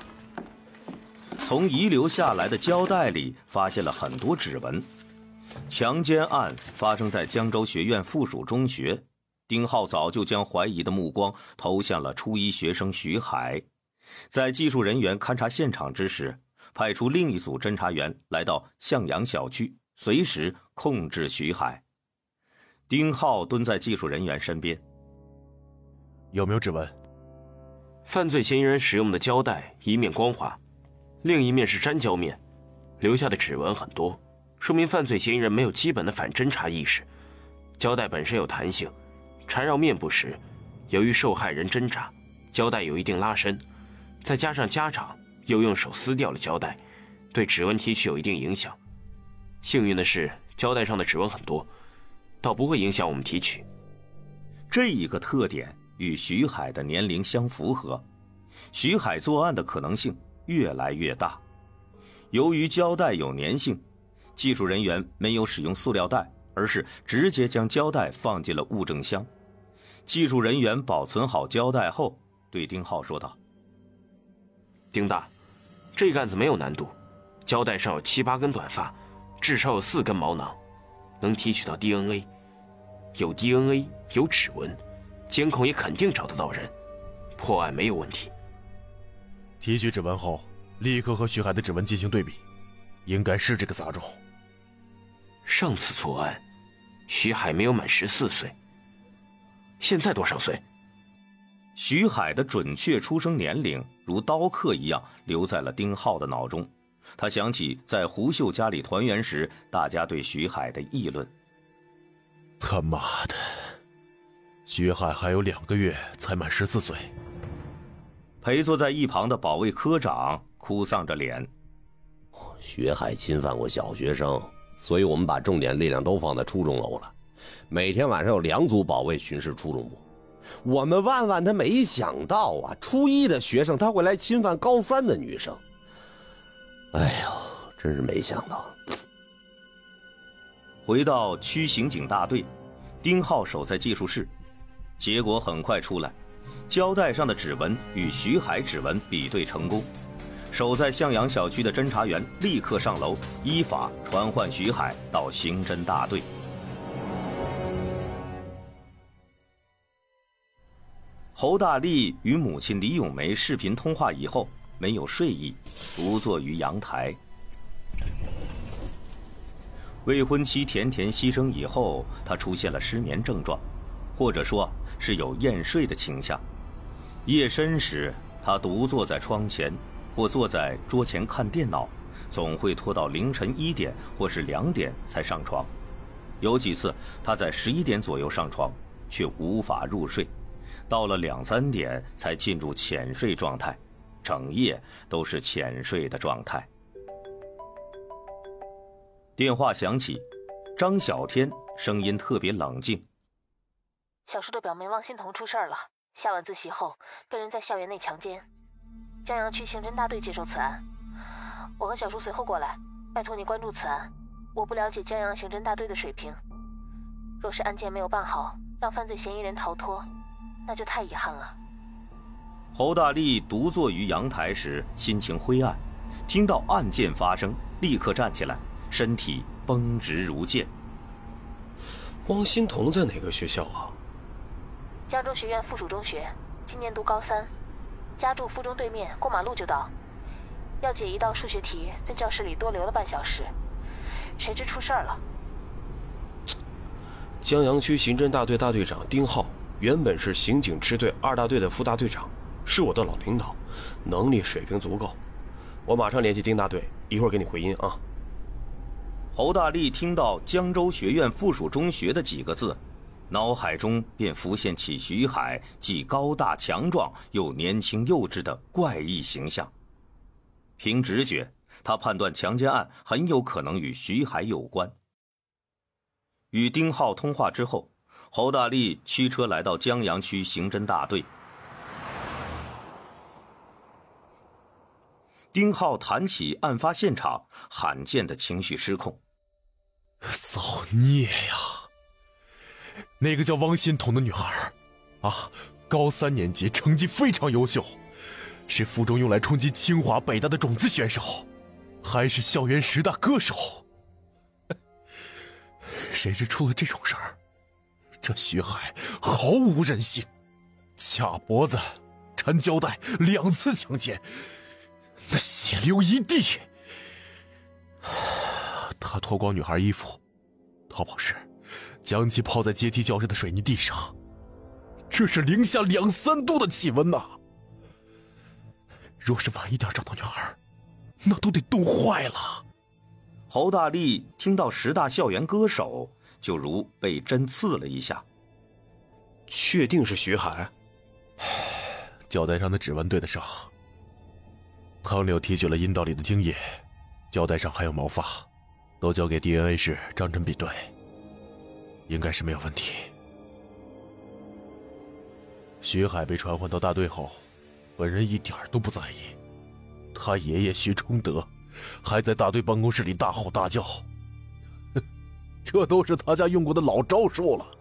Speaker 2: 从遗留下来的胶带里发现了很多指纹。强奸案发生在江州学院附属中学，丁浩早就将怀疑的目光投向了初一学生徐海。在技术人员勘察现场之时，派出另一组侦查员来到向阳小区，随时控制徐海。丁浩蹲在技术人员身边。
Speaker 7: 有没有指纹？
Speaker 17: 犯罪嫌疑人使用的胶带一面光滑，另一面是粘胶面，留下的指纹很多，说明犯罪嫌疑人没有基本的反侦查意识。胶带本身有弹性，缠绕面部时，由于受害人挣扎，胶带有一定拉伸，再加上家长又用手撕掉了胶带，对指纹提取有一定影响。幸运的是，胶带上的指纹很多，倒不会影响我们提取。
Speaker 2: 这一个特点与徐海的年龄相符合，徐海作案的可能性越来越大。由于胶带有粘性，技术人员没有使用塑料袋，而是直接将胶带放进了物证箱。技术人员保存好胶带后，对丁浩说道：
Speaker 17: 丁大，这个案子没有难度，胶带上有七八根短发，至少有四根毛囊，能提取到 D N A， 有 D N A 有指纹，监控也肯定找得到人，破案没有问题。
Speaker 7: 提取指纹后，立刻和徐海的指纹进行对比，应该是这个杂种。
Speaker 17: 上次作案，徐海没有满十四岁，现在多少岁？
Speaker 2: 徐海的准确出生年龄如刀刻一样留在了丁浩的脑中。他想起在胡秀家里团圆时，大家对徐海的议论。
Speaker 7: 他妈的，徐海还有两个月才满十四岁。
Speaker 2: 陪坐在一旁的保卫科长哭丧着脸。
Speaker 6: 徐海侵犯过小学生，所以我们把重点力量都放在初中楼了。每天晚上有两组保卫巡视初中部。我们万万他没想到啊，初一的学生他会来侵犯高三的女生。哎呦，真是没想到。
Speaker 2: 回到区刑警大队，丁浩守在技术室，结果很快出来，胶带上的指纹与徐海指纹比对成功。守在向阳小区的侦查员立刻上楼，依法传唤徐海到刑侦大队。侯大力与母亲李咏梅视频通话以后，没有睡意，独坐于阳台。未婚妻甜甜牺牲以后，他出现了失眠症状，或者说是有厌睡的倾向。夜深时，他独坐在窗前，或坐在桌前看电脑，总会拖到凌晨一点或是两点才上床。有几次他在十一点左右上床，却无法入睡，到了两三点才进入浅睡状态，整夜都是浅睡的状态。电话响起，张小天声音特别冷静。
Speaker 11: 小叔的表妹汪欣彤出事儿了，下晚自习后被人在校园内强奸。江阳区刑侦大队接手此案，我和小叔随后过来，拜托你关注此案。我不了解江阳刑侦大队的水平，若是案件没有办好，让犯罪嫌疑人逃脱，那就太遗憾了。
Speaker 2: 侯大力独坐于阳台时心情灰暗，听到案件发生，立刻站起来，身体绷直如剑。
Speaker 18: 汪欣彤在哪个学校啊？
Speaker 11: 江州学院附属中学，今年读高三，家住附中对面，过马路就到。要解一道数学题，在教室里多留了半小时，谁知出事儿了。
Speaker 18: 江阳区刑侦大队大队长丁浩原本是刑警支队二大队的副大队长， 是我的老领导，能力水平足够。我马上联系丁大队，一会儿给你回音啊。
Speaker 2: 侯大力听到江州学院附属中学的几个字，脑海中便浮现起徐海既高大强壮又年轻幼稚的怪异形象。凭直觉，他判断强奸案很有可能与徐海有关。与丁浩通话之后，侯大力驱车来到江阳区刑侦大队。丁浩谈起案发现场，罕见的情绪失控。
Speaker 7: 造孽呀！那个叫汪欣彤的女孩，啊，高三年级，成绩非常优秀，是附中用来冲击清华北大的种子选手，还是校园十大歌手。谁知出了这种事儿，这徐海毫无人性，卡脖子、缠胶带，两次强奸。那血流一地，他脱光女孩衣服，逃跑时将其泡在阶梯教室的水泥地上，这是零下两三度的气温呐！若是晚一点找到女孩，那都得冻坏了。
Speaker 2: 侯大力听到十大校园歌手，就如被针刺了一下。
Speaker 18: 确定是徐海？
Speaker 7: 胶带上的指纹对得上。汤柳提取了阴道里的精液，胶带上还有毛发，都交给 D N A 室张真比对，应该是没有问题。徐海被传唤到大队后，本人一点都不在意，他爷爷徐崇德还在大队办公室里大吼大叫，这都是他家用过的老招数了。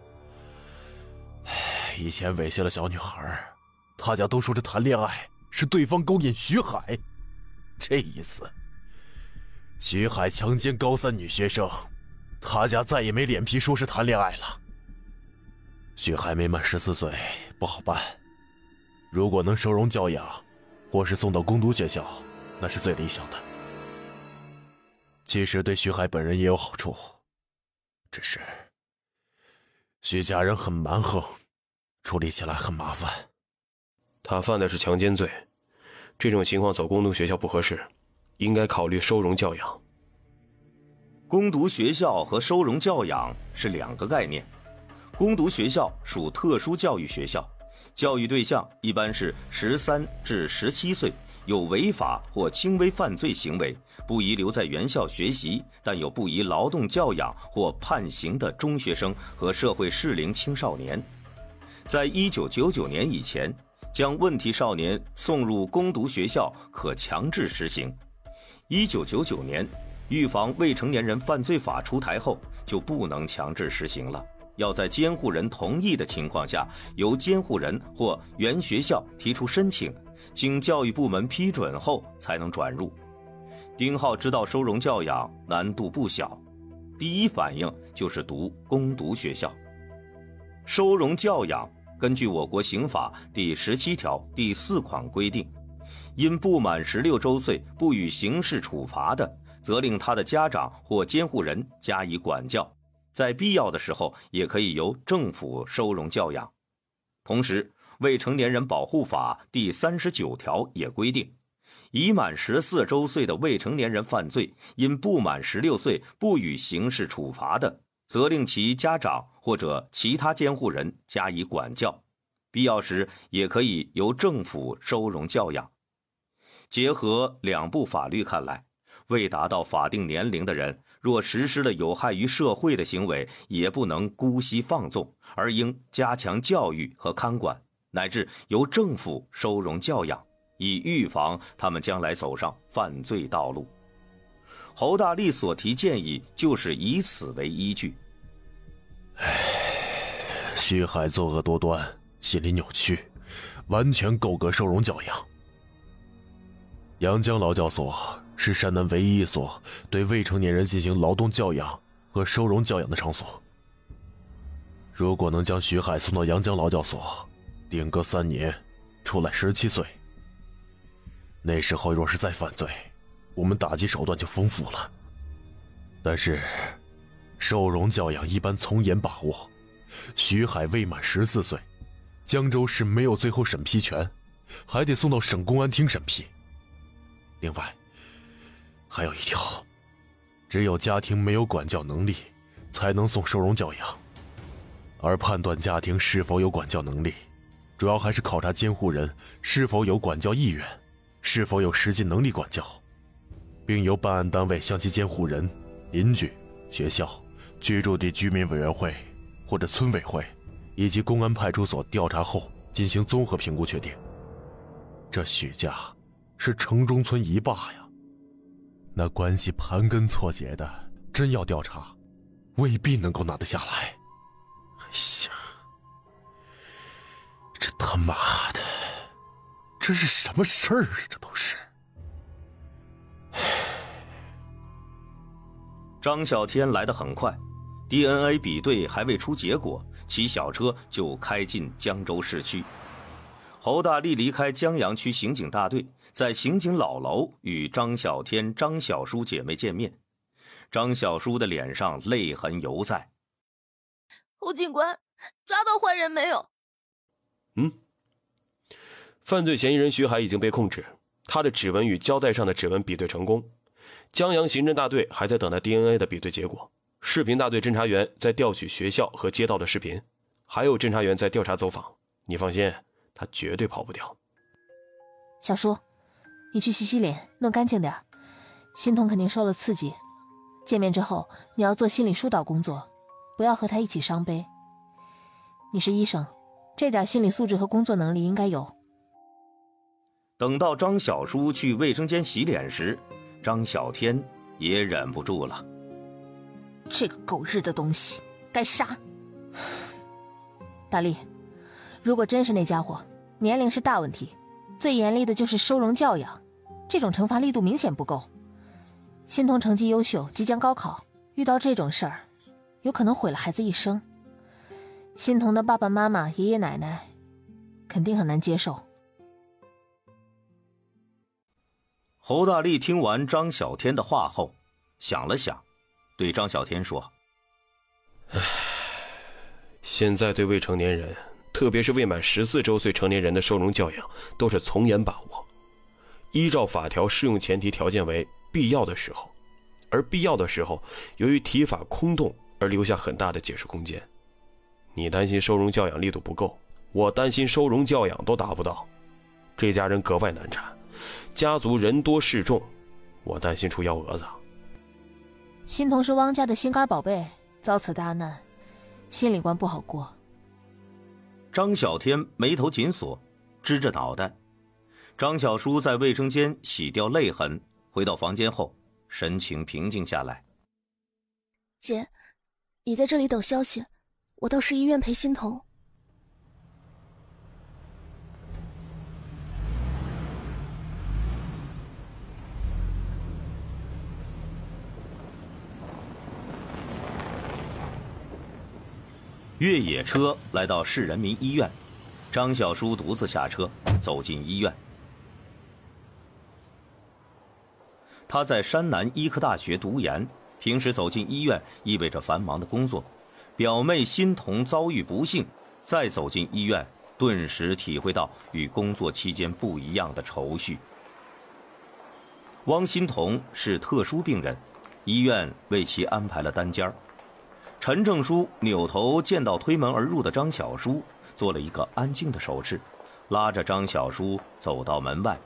Speaker 7: 以前猥亵了小女孩，他家都说是谈恋爱，是对方勾引徐海。这一次，徐海强奸高三女学生，他家再也没脸皮说是谈恋爱了。徐海没满十四岁，不好办。如果能收容教养，或是送到攻读学校，那是最理想的。其实对徐海本人也有好处，只是徐家人很蛮横，处理起来很麻烦。
Speaker 18: 他犯的是强奸罪，这种情况走攻读学校不合适，应该考虑收容教养。
Speaker 2: 攻读学校和收容教养是两个概念。攻读学校属特殊教育学校，教育对象一般是十三至十七岁，有违法或轻微犯罪行为，不宜留在原校学习，但有不宜劳动教养或判刑的中学生和社会适龄青少年。在一九九九年以前，将问题少年送入攻读学校可强制实行。一九九九年，预防未成年人犯罪法出台后，就不能强制实行了，要在监护人同意的情况下，由监护人或原学校提出申请，经教育部门批准后才能转入。丁浩知道收容教养难度不小，第一反应就是读攻读学校。收容教养根据我国刑法第十七条第四款规定，因不满十六周岁不予刑事处罚的，责令他的家长或监护人加以管教，在必要的时候也可以由政府收容教养。同时，未成年人保护法第三十九条也规定，已满十四周岁的未成年人犯罪，因不满十六岁不予刑事处罚的，责令其家长或者其他监护人加以管教，必要时也可以由政府收容教养。结合两部法律看来，未达到法定年龄的人，若实施了有害于社会的行为，也不能姑息放纵，而应加强教育和看管，乃至由政府收容教养，以预防他们将来走上犯罪道路。侯大力所提建议就是以此为依据。
Speaker 7: 徐海作恶多端，心理扭曲，完全够格收容教养。阳江劳教所是山南唯一一所对未成年人进行劳动教养和收容教养的场所。如果能将徐海送到阳江劳教所，顶个三年，出来十七岁，那时候若是再犯罪，我们打击手段就丰富了。但是收容教养一般从严把握，徐海未满十四岁，江州市没有最后审批权， 还得送到省公安厅审批。另外，还有一条，只有家庭没有管教能力，才能送收容教养。而判断家庭是否有管教能力，主要还是考察监护人是否有管教意愿，是否有实际能力管教，并由办案单位向其监护人、邻居、学校、居住地居民委员会或者村委会以及公安派出所调查后进行综合评估确定。这许家是城中村一霸呀，那关系盘根错节的，真要调查，未必能够拿得下来。哎呀，这他妈的，这是什么事儿啊？这都是。
Speaker 2: 张小天来得很快 ，D N A 比对还未出结果，骑小车就开进江州市区。侯大力离开江阳区刑警大队，在刑警老楼与张小天、张小书姐妹见面。张小书的脸上泪痕犹在。
Speaker 19: 侯警官，抓到坏人没有？
Speaker 18: 嗯，犯罪嫌疑人徐海已经被控制，他的指纹与胶带上的指纹比对成功。江阳刑侦大队还在等待 D N A 的比对结果，视频大队侦查员在调取学校和街道的视频，还有侦查员在调查走访。你放心，他绝对跑不掉。
Speaker 11: 小叔，你去洗洗脸，弄干净点。心彤肯定受了刺激，见面之后你要做心理疏导工作，不要和他一起伤悲。你是医生，这点心理素质和工作能力应该有。
Speaker 2: 等到张小书去卫生间洗脸时，张小天也忍不住了。
Speaker 11: 这个狗日的东西，该杀！大力，如果真是那家伙，年龄是大问题，最严厉的就是收容教养，这种惩罚力度明显不够。心彤成绩优秀，即将高考，遇到这种事儿，有可能毁了孩子一生。心彤的爸爸妈妈、爷爷奶奶肯定很难接受。
Speaker 2: 侯大力听完张小天的话后，想了想，对张小天说：
Speaker 18: 唉，现在对未成年人，特别是未满十四周岁成年人的收容教养都是从严把握，依照法条适用前提条件为必要的时候，而必要的时候由于体法空洞而留下很大的解释空间。你担心收容教养力度不够，我担心收容教养都达不到。这家人格外难缠，家族人多势众，我担心出幺蛾子。
Speaker 11: 心彤是汪家的心肝宝贝，遭此大难，心理关不好过。
Speaker 2: 张小天眉头紧锁，支着脑袋。张小书在卫生间洗掉泪痕，回到房间后，神情平静下来。
Speaker 19: 姐，你在这里等消息，我到市医院陪心彤。
Speaker 2: 越野车来到市人民医院，张小书独自下车，走进医院。他在山南医科大学读研，平时走进医院意味着繁忙的工作。表妹心彤遭遇不幸，再走进医院，顿时体会到与工作期间不一样的愁绪。汪心彤是特殊病人，医院为其安排了单间。陈正书扭头见到推门而入的张小书，做了一个安静的手势，拉着张小书走到门外。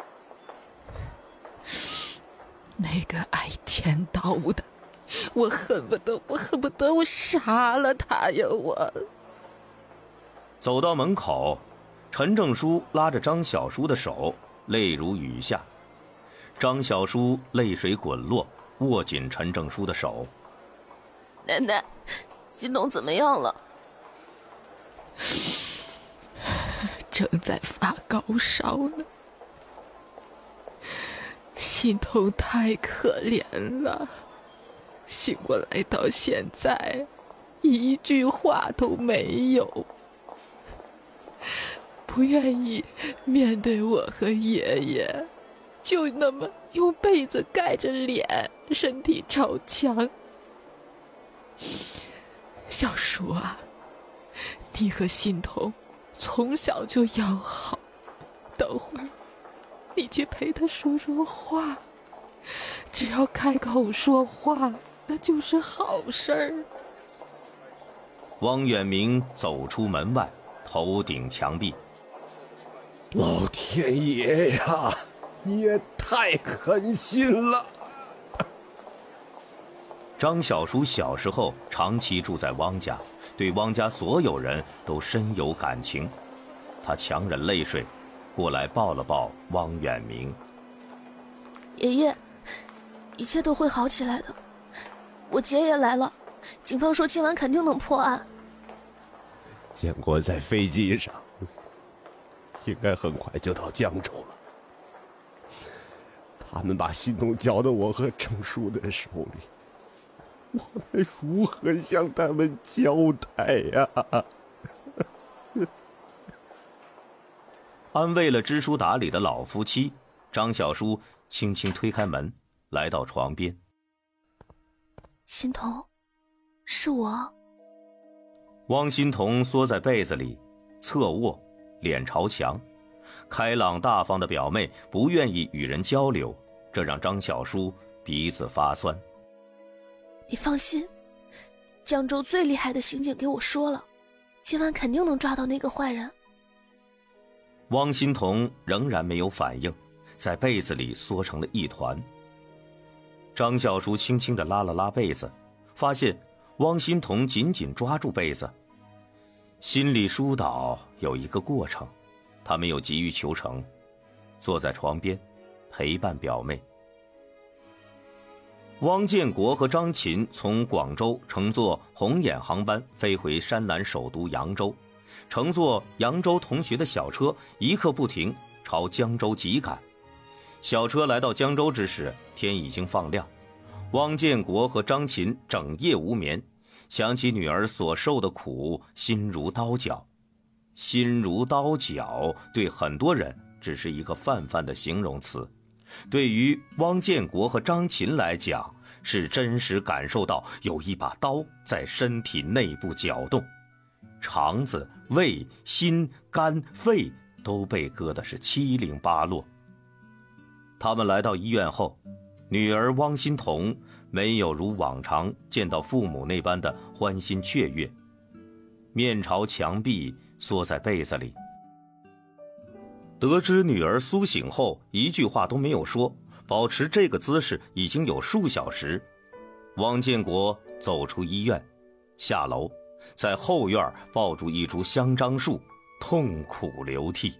Speaker 15: 那个爱填刀的，我恨不得，我恨不得我杀了他呀！我
Speaker 2: 走到门口，陈正书拉着张小书的手，泪如雨下。张小书泪水滚落，握紧陈正书的手。
Speaker 19: 奶奶，心彤怎么样了？
Speaker 15: 正在发高烧呢。心彤太可怜了，醒过来到现在，一句话都没有，不愿意面对我和爷爷，就那么用被子盖着脸，身体朝墙。小叔啊，你和心彤从小就要好， 去陪他说说话。只要开口说话，那就是好事儿。
Speaker 2: 汪远明走出门外，头顶墙壁。
Speaker 6: 老天爷呀，你也太狠心了！
Speaker 2: 张小叔小时候长期住在汪家，对汪家所有人都深有感情。他强忍泪水，过来抱了抱汪远明。
Speaker 19: 爷爷，一切都会好起来的。我姐也来了，警方说今晚肯定能破案。
Speaker 6: 建国在飞机上，应该很快就到江州了。他们把新东交到我和郑叔的手里，我们如何向他们交代呀？
Speaker 2: 安慰了知书达理的老夫妻，张小叔轻轻推开门，来到床边。
Speaker 19: 心彤，是我。
Speaker 2: 汪欣彤缩在被子里，侧卧，脸朝墙。开朗大方的表妹不愿意与人交流，这让张小叔鼻子发酸。
Speaker 19: 你放心，江州最厉害的刑警给我说了，今晚肯定能抓到那个坏人。
Speaker 2: 汪欣彤仍然没有反应，在被子里缩成了一团。张小叔轻轻地拉了拉被子，发现汪欣彤紧紧抓住被子。心理疏导有一个过程，他没有急于求成，坐在床边陪伴表妹。汪建国和张琴从广州乘坐红眼航班飞回山南首都扬州，乘坐扬州同学的小车一刻不停朝江州急赶。小车来到江州之时，天已经放亮。汪建国和张琴整夜无眠，想起女儿所受的苦，心如刀绞。心如刀绞对很多人只是一个泛泛的形容词，对于汪建国和张琴来讲，是真实感受到有一把刀在身体内部搅动，肠子、胃、心、肝、肺都被割得是七零八落。他们来到医院后，女儿汪欣彤没有如往常见到父母那般的欢欣雀跃，面朝墙壁缩在被子里。得知女儿苏醒后一句话都没有说，保持这个姿势已经有数小时。汪建国走出医院，下楼，在后院抱住一株香樟树，痛苦流涕。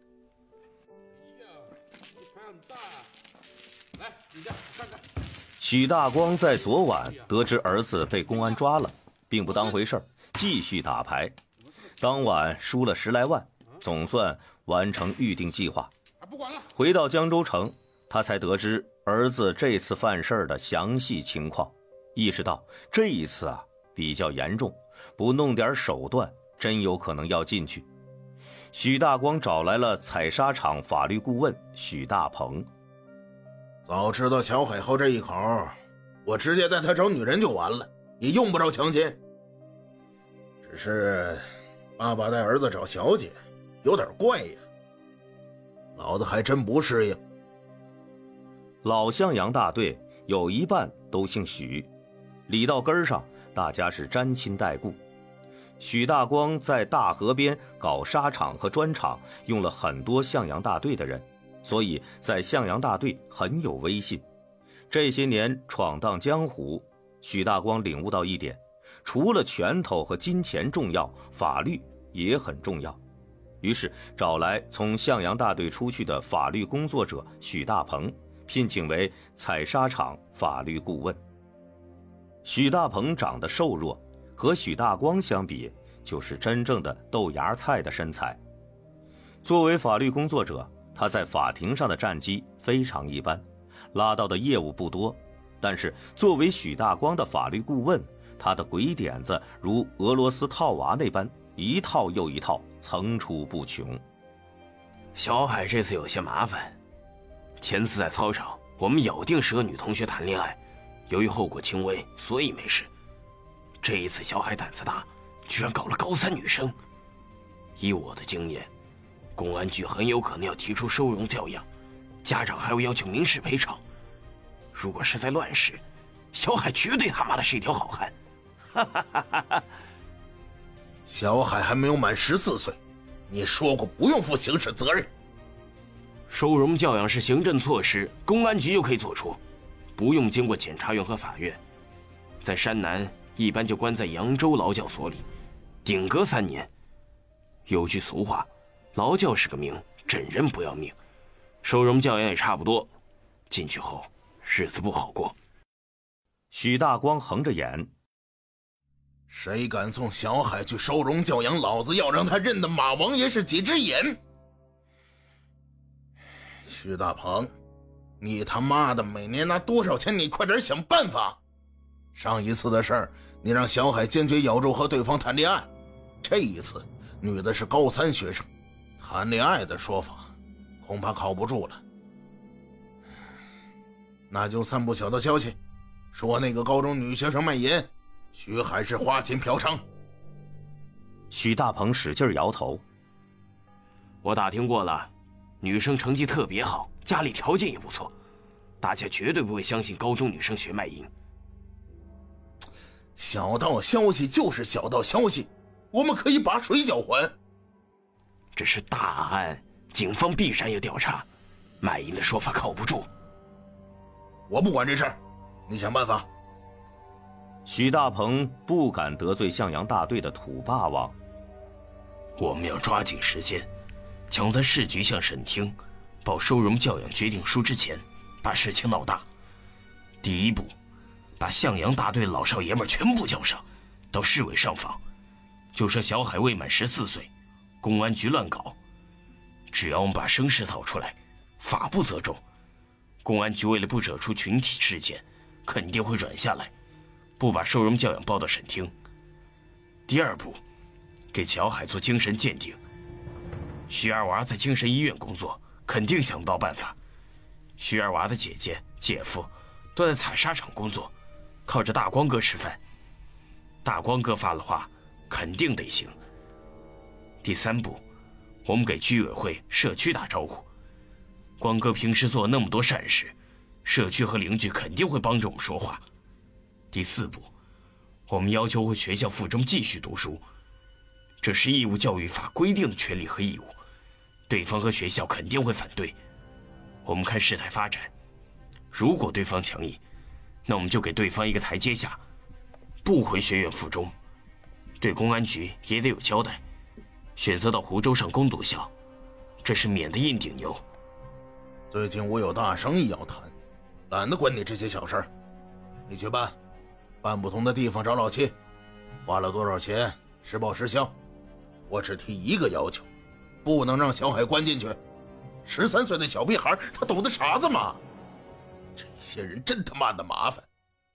Speaker 2: 许大光在昨晚得知儿子被公安抓了，并不当回事儿，继续打牌。当晚输了十来万，总算完成预定计划。回到江州城，他才得知儿子这次犯事儿的详细情况，意识到这一次啊比较严重，不弄点手段，真有可能要进去。许大光找来了采砂厂法律顾问许大鹏。
Speaker 9: 早知道乔海浩这一口，我直接带他找女人就完了，也用不着强奸。只是爸爸带儿子找小姐有点怪呀，老子还真不适应。
Speaker 2: 老向阳大队有一半都姓许，理到根上大家是沾亲带故。许大光在大河边搞沙场和砖厂，用了很多向阳大队的人，所以在向阳大队很有威信。这些年闯荡江湖，许大光领悟到一点，除了拳头和金钱重要，法律也很重要。于是找来从向阳大队出去的法律工作者许大鹏，聘请为采砂厂法律顾问。许大鹏长得瘦弱，和许大光相比，就是真正的豆芽菜的身材。作为法律工作者，他在法庭上的战绩非常一般，拉到的业务不多。但是作为许大光的法律顾问，他的鬼点子如俄罗斯套娃那般，一套又一套，层出不穷。
Speaker 17: 小海这次有些麻烦，前次在操场我们咬定是和女同学谈恋爱，由于后果轻微，所以没事。这一次小海胆子大，居然搞了高三女生。以我的经验，公安局很有可能要提出收容教养， 家长还会要求民事赔偿。如果是在乱世，小海绝对他妈的是一条好汉。哈哈哈哈哈！
Speaker 9: 小海还没有满十四岁，你说过不用负刑事责任。
Speaker 17: 收容教养是行政措施，公安局就可以做出，不用经过检察院和法院。在山南，一般就关在扬州劳教所里，顶格三年。有句俗话，劳教是个名，整人不要命。收容教养也差不多，进去后日子不好过。
Speaker 2: 许大光横着眼，
Speaker 9: 谁敢送小海去收容教养，老子要让他认得马王爷是几只眼。许大鹏，你他妈的每年拿多少钱？你快点想办法。上一次的事儿，你让小海坚决咬住和对方谈恋爱，这一次女的是高三学生，谈恋爱的说法恐怕靠不住了。那就散布小道消息，说那个高中女学生卖淫，徐海是花钱嫖娼。
Speaker 2: 许大鹏使劲摇头。
Speaker 17: 我打听过了，女生成绩特别好，家里条件也不错，大家绝对不会相信高中女生学卖淫。
Speaker 9: 小道消息就是小道消息，我们可以把水搅浑。
Speaker 17: 这是大案，警方必然有调查，卖淫的说法靠不住。
Speaker 9: 我不管这事儿，你想办法。
Speaker 2: 许大鹏不敢得罪向阳大队的土霸王。
Speaker 17: 我们要抓紧时间，抢在市局向省厅报收容教养决定书之前，把事情闹大。第一步，把向阳大队的老少爷们全部叫上，到市委上访，就说小海未满十四岁，公安局乱搞。只要我们把声势扫出来，法不责众，公安局为了不惹出群体事件，肯定会软下来，不把收容教养报到省厅。第二步，给小海做精神鉴定。徐二娃在精神医院工作，肯定想不到办法。徐二娃的姐姐、姐夫都在采砂厂工作，靠着大光哥吃饭。大光哥发了话，肯定得行。第三步，我们给居委会、社区打招呼。光哥平时做那么多善事，社区和邻居肯定会帮着我们说话。第四步，我们要求回学校附中继续读书，这是义务教育法规定的权利和义务，对方和学校肯定会反对。我们看事态发展，如果对方强硬，那我们就给对方一个台阶下，不回学院附中，对公安局也得有交代，选择到湖州上攻读校，这是免得硬顶牛。
Speaker 9: 最近我有大生意要谈，懒得管你这些小事儿，你去办，办不同的地方找老七，花了多少钱实报实销。我只提一个要求，不能让小海关进去。十三岁的小屁孩，他懂得啥子吗？这些人真他妈的麻烦。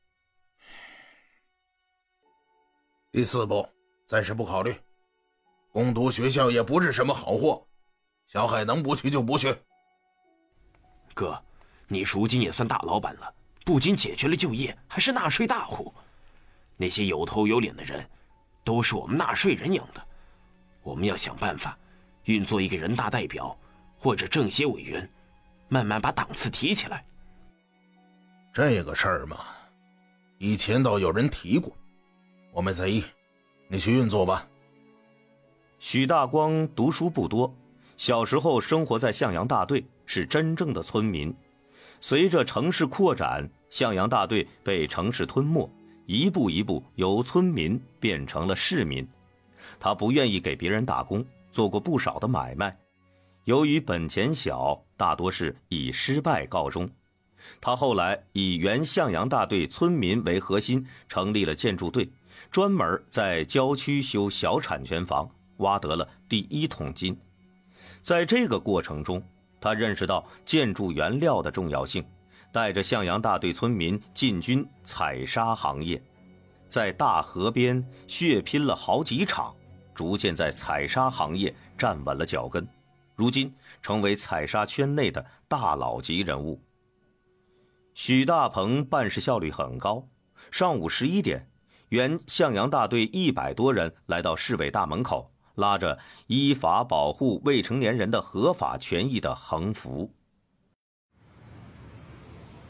Speaker 9: 第四步，暂时不考虑。攻读学校也不是什么好货，小海能不去就不去。
Speaker 17: 哥，你如今也算大老板了，不仅解决了就业，还是纳税大户。那些有头有脸的人，都是我们纳税人养的。我们要想办法，运作一个人大代表或者政协委员，慢慢把档次提起来。
Speaker 9: 这个事儿嘛，以前倒有人提过，我没在意，你去运作吧。
Speaker 2: 许大光读书不多，小时候生活在向阳大队，是真正的村民。随着城市扩展，向阳大队被城市吞没，一步一步由村民变成了市民。他不愿意给别人打工，做过不少的买卖，由于本钱小，大多是以失败告终。他后来以原向阳大队村民为核心，成立了建筑队，专门在郊区修小产权房，挖得了第一桶金。在这个过程中，他认识到建筑原料的重要性，带着向阳大队村民进军采砂行业，在大河边血拼了好几场，逐渐在采砂行业站稳了脚跟，如今成为采砂圈内的大佬级人物。许大鹏办事效率很高，上午十一点，原向阳大队一百多人来到市委大门口，拉着依法保护未成年人的合法权益的横幅。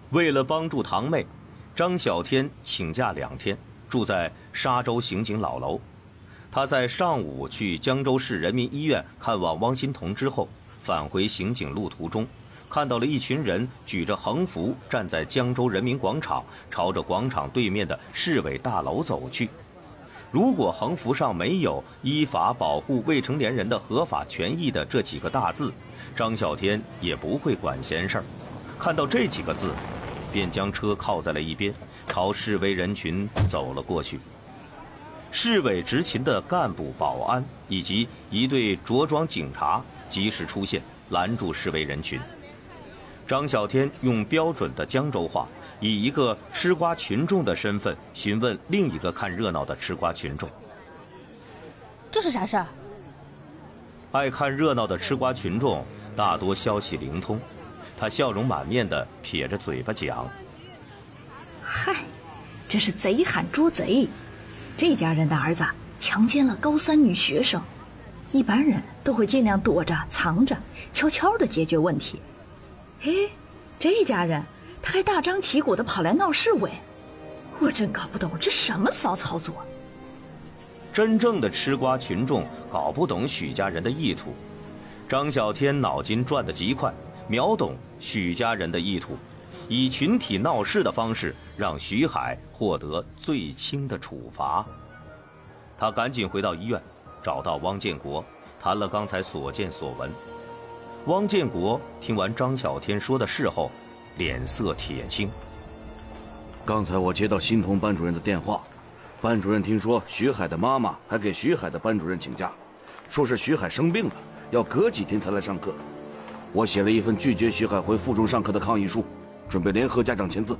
Speaker 2: 为了帮助堂妹，张小天请假两天，住在沙洲刑警老楼。他在上午去江州市人民医院看望汪欣桐之后，返回刑警路途中，看到了一群人举着横幅站在江州人民广场，朝着广场对面的市委大楼走去。如果横幅上没有依法保护未成年人的合法权益的这几个大字，张小天也不会管闲事儿。看到这几个字，便将车靠在了一边，朝示威人群走了过去。市委执勤的干部、保安以及一队着装警察及时出现，拦住示威人群。张小天用标准的江州话，以一个吃瓜群众的身份询问另一个看热闹的吃瓜群众：“
Speaker 11: 这是啥事儿？”
Speaker 2: 爱看热闹的吃瓜群众大多消息灵通，他笑容满面地撇着嘴巴讲：“
Speaker 10: 嗨，这是贼喊捉贼。这家人的儿子强奸了高三女学生，一般人都会尽量躲着、藏着，悄悄地解决问题。嘿，这家人他还大张旗鼓地跑来闹市委，我真搞不懂这什么骚操作。”
Speaker 2: 真正的吃瓜群众搞不懂许家人的意图，张小天脑筋转得极快，秒懂许家人的意图，以群体闹事的方式让徐海获得最轻的处罚。他赶紧回到医院，找到汪建国，谈了刚才所见所闻。汪建国听完张小天说的事后，脸色铁青。
Speaker 20: 刚才我接到欣桐班主任的电话，班主任听说徐海的妈妈还给徐海的班主任请假，说是徐海生病了，要隔几天才来上课。我写了一份拒绝徐海回附中上课的抗议书，准备联合家长签字。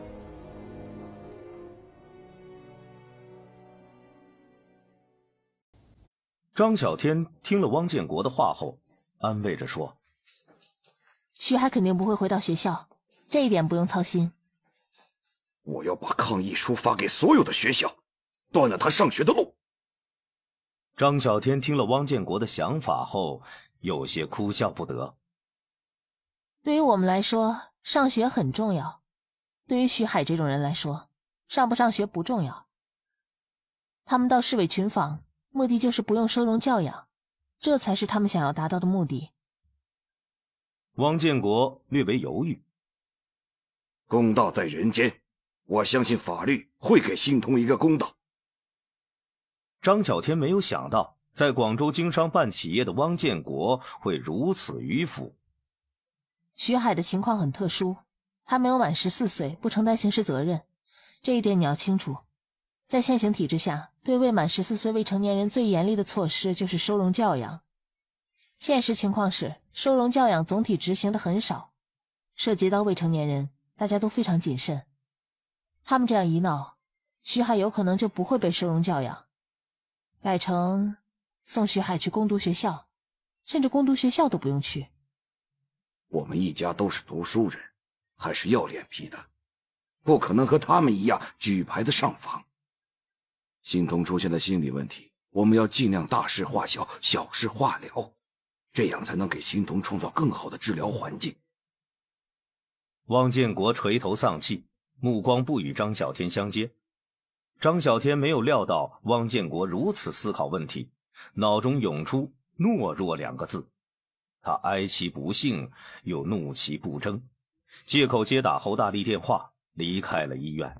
Speaker 2: 张小天听了汪建国的话后，安慰着说：“
Speaker 11: 徐海肯定不会回到学校，这一点不用操心。
Speaker 20: 我要把抗议书发给所有的学校，断了他上学的路。”
Speaker 2: 张小天听了汪建国的想法后，有些哭笑不得。
Speaker 11: 对于我们来说，上学很重要；对于徐海这种人来说，上不上学不重要。他们到市委群访，目的就是不用收容教养，这才是他们想要达到的目的。
Speaker 2: 汪建国略为犹豫。
Speaker 20: 公道在人间，我相信法律会给欣桐一个公道。
Speaker 2: 张小天没有想到，在广州经商办企业的汪建国会如此迂腐。
Speaker 11: 徐海的情况很特殊，他没有满十四岁，不承担刑事责任，这一点你要清楚。在现行体制下，对未满十四岁未成年人最严厉的措施就是收容教养。现实情况是，收容教养总体执行的很少，涉及到未成年人，大家都非常谨慎。他们这样一闹，徐海有可能就不会被收容教养，改成送徐海去攻读学校，甚至攻读学校都不用去。
Speaker 20: 我们一家都是读书人，还是要脸皮的，不可能和他们一样举牌子上访。欣桐出现的心理问题，我们要尽量大事化小，小事化了，这样才能给欣桐创造更好的治疗环境。
Speaker 2: 汪建国垂头丧气，目光不与张小天相接。张小天没有料到汪建国如此思考问题，脑中涌出懦弱两个字。他哀其不幸，又怒其不争，借口接打侯大力电话，离开了医院。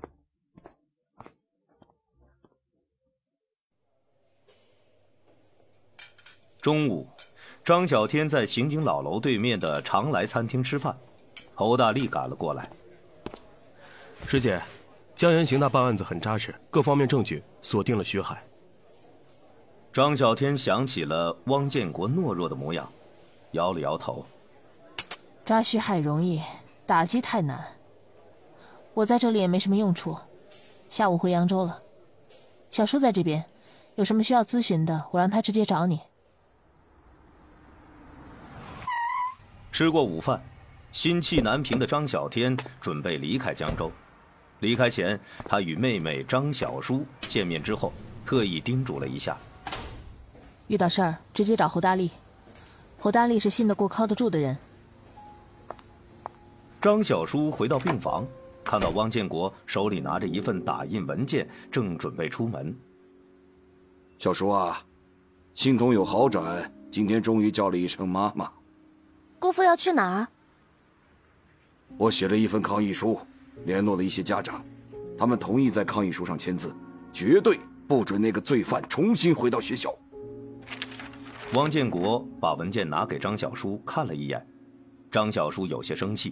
Speaker 2: 中午，张小天在刑警老楼对面的常来餐厅吃饭，侯大力赶了过来。
Speaker 18: 师姐，江源刑大办案子很扎实，各方面证据锁定了徐海。
Speaker 2: 张小天想起了汪建国懦弱的模样，摇了摇头。
Speaker 11: 抓徐海容易，打击太难。我在这里也没什么用处，下午回扬州了。小叔在这边，有什么需要咨询的，我让他直接找你。
Speaker 2: 吃过午饭，心气难平的张小天准备离开江州。离开前，他与妹妹张小淑见面之后，特意叮嘱了一下：
Speaker 11: 遇到事儿直接找侯大力，侯大力是信得过靠得住的人。
Speaker 2: 张小叔回到病房，看到汪建国手里拿着一份打印文件，正准备出门。
Speaker 20: 小叔啊，新同有好转，今天终于叫了一声妈妈。
Speaker 19: 姑父要去哪儿？
Speaker 20: 我写了一份抗议书，联络了一些家长，他们同意在抗议书上签字，绝对不准那个罪犯重新回到学校。
Speaker 2: 汪建国把文件拿给张小叔看了一眼，张小叔有些生气。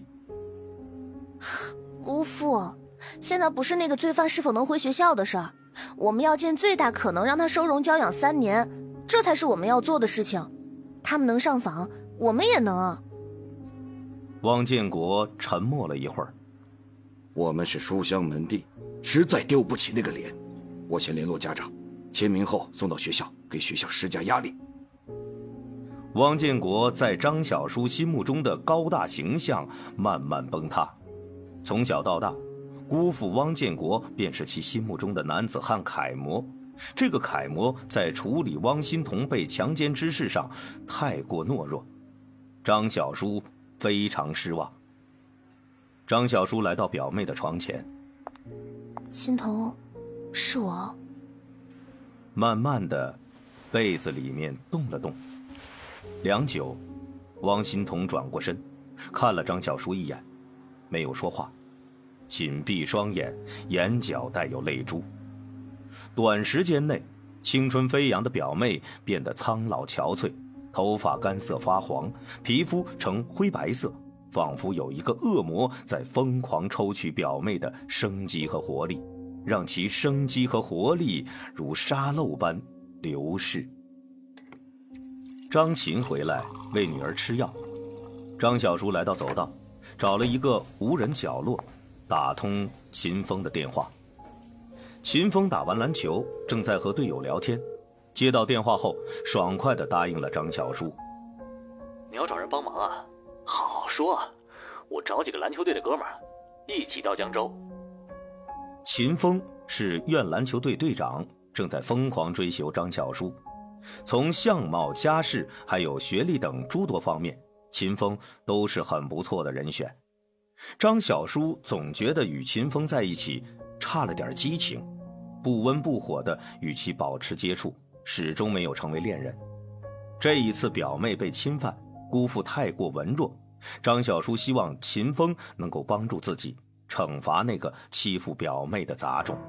Speaker 19: 姑父，现在不是那个罪犯是否能回学校的事儿，我们要尽最大可能让他收容教养三年，这才是我们要做的事情。他们能上访，我们也能啊。
Speaker 2: 汪建国沉默了一会儿。
Speaker 20: 我们是书香门第，实在丢不起那个脸。我先联络家长，签名后送到学校，给学校施加压力。
Speaker 2: 汪建国在张小叔心目中的高大形象慢慢崩塌。从小到大，姑父汪建国便是其心目中的男子汉楷模。这个楷模在处理汪欣桐被强奸之事上太过懦弱，张小叔非常失望。张小叔来到表妹的床前。
Speaker 19: 欣桐，是我。
Speaker 2: 慢慢的，被子里面动了动。良久，汪欣桐转过身，看了张小叔一眼，没有说话，紧闭双眼，眼角带有泪珠。短时间内，青春飞扬的表妹变得苍老憔悴，头发干涩发黄，皮肤呈灰白色，仿佛有一个恶魔在疯狂抽取表妹的生机和活力，让其生机和活力如沙漏般流逝。张琴回来为女儿吃药，张小叔来到走道，找了一个无人角落，打通秦风的电话。秦风打完篮球，正在和队友聊天，接到电话后，爽快地答应了张小叔。
Speaker 5: 你要找人帮忙啊？好说啊，我找几个篮球队的哥们儿，一起到江州。
Speaker 2: 秦风是院篮球队队长，正在疯狂追求张小叔。从相貌、家世还有学历等诸多方面，秦风都是很不错的人选。张小叔总觉得与秦风在一起差了点激情，不温不火的与其保持接触，始终没有成为恋人。这一次表妹被侵犯，姑父太过文弱，张小叔希望秦风能够帮助自己，惩罚那个欺负表妹的杂种。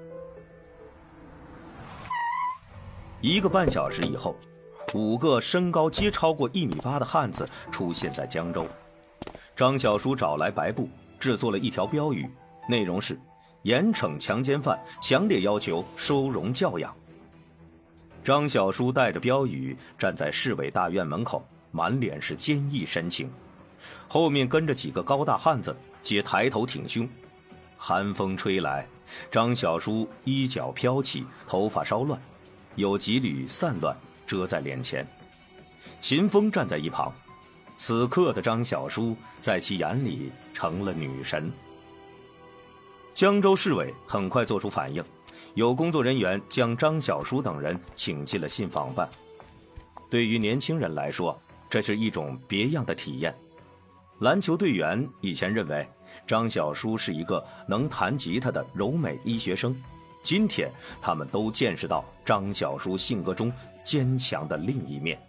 Speaker 2: 一个半小时以后，五个身高皆超过一米八的汉子出现在江州。张小叔找来白布，制作了一条标语，内容是严惩强奸犯，强烈要求收容教养。张小叔带着标语站在市委大院门口，满脸是坚毅神情，后面跟着几个高大汉子，皆抬头挺胸。寒风吹来，张小叔衣角飘起，头发稍乱，有几缕散乱遮在脸前。秦风站在一旁，此刻的张小叔在其眼里成了女神。江州市委很快做出反应，有工作人员将张小叔等人请进了信访办。对于年轻人来说，这是一种别样的体验。篮球队员以前认为张小叔是一个能弹吉他的柔美医学生，今天他们都见识到张小叔性格中坚强的另一面。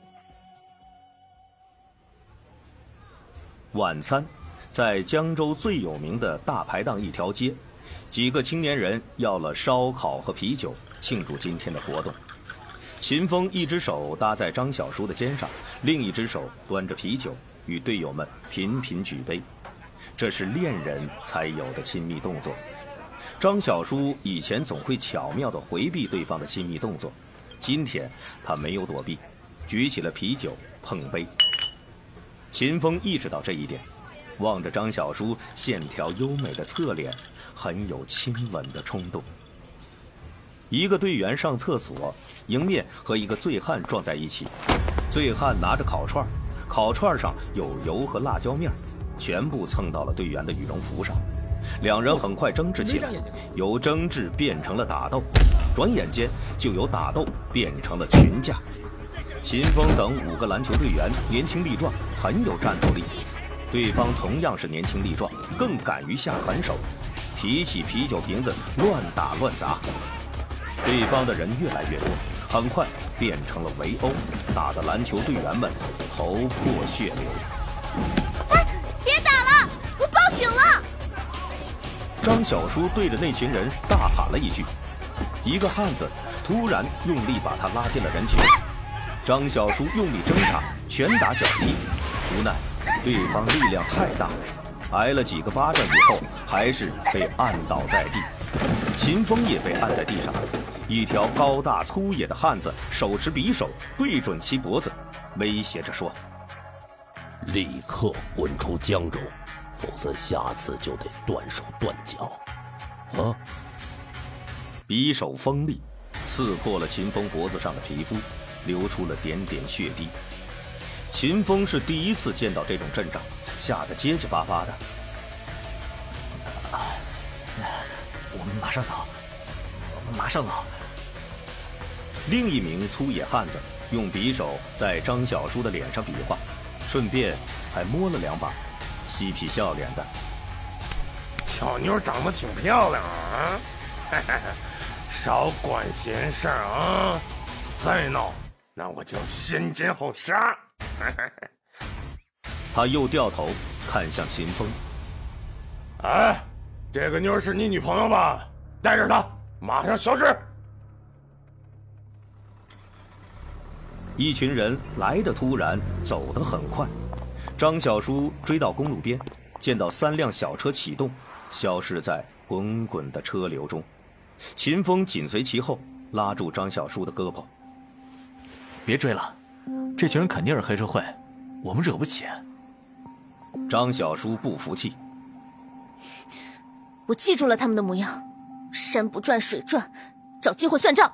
Speaker 2: 晚餐在江州最有名的大排档一条街，几个青年人要了烧烤和啤酒庆祝今天的活动。秦风一只手搭在张小叔的肩上，另一只手端着啤酒，与队友们频频举杯，这是恋人才有的亲密动作。张小叔以前总会巧妙地回避对方的亲密动作，今天他没有躲避，举起了啤酒碰杯。秦风意识到这一点，望着张小叔线条优美的侧脸，很有亲吻的冲动。一个队员上厕所，迎面和一个醉汉撞在一起，醉汉拿着烤串，烤串上有油和辣椒面，全部蹭到了队员的羽绒服上。两人很快争执起来，由争执变成了打斗，转眼间就由打斗变成了群架。秦风等五个篮球队员年轻力壮，很有战斗力， 对方同样是年轻力壮，更敢于下狠手，提起啤酒瓶子乱打乱砸。对方的人越来越多，很快变成了围殴，打得篮球队员们头破血流。
Speaker 19: 哎，别打了，我报警了！
Speaker 2: 张小叔对着那群人大喊了一句，一个汉子突然用力把他拉进了人群。张小叔用力挣扎，拳打脚踢，无奈对方力量太大，挨了几个巴掌以后，还是被按倒在地。秦风也被按在地上，一条高大粗野的汉子手持匕首对准其脖子，威胁着说：“
Speaker 6: 立刻滚出江州，否则下次就得断手断脚。”啊！
Speaker 2: 匕首锋利，刺破了秦风脖子上的皮肤，流出了点点血滴。秦风是第一次见到这种阵仗，吓得结结巴巴的。
Speaker 12: 我们马上走，马上走。
Speaker 2: 另一名粗野汉子用匕首在张小叔的脸上比划，顺便还摸了两把，嬉皮笑脸的。
Speaker 21: 小妞长得挺漂亮啊，少管闲事啊！再闹，那我就先奸后杀。
Speaker 2: 他又掉头看向秦风。
Speaker 21: 哎，这个妞是你女朋友吧？带着她马上消失。
Speaker 2: 一群人来得突然，走得很快。张小叔追到公路边，见到三辆小车启动，消失在滚滚的车流中。秦风紧随其后，拉住张小叔的胳膊：“
Speaker 12: 别追了，这群人肯定是黑社会，我们惹不起。”
Speaker 2: 张小叔不服气：“
Speaker 19: 我记住了他们的模样，山不转水转，找机会算账。”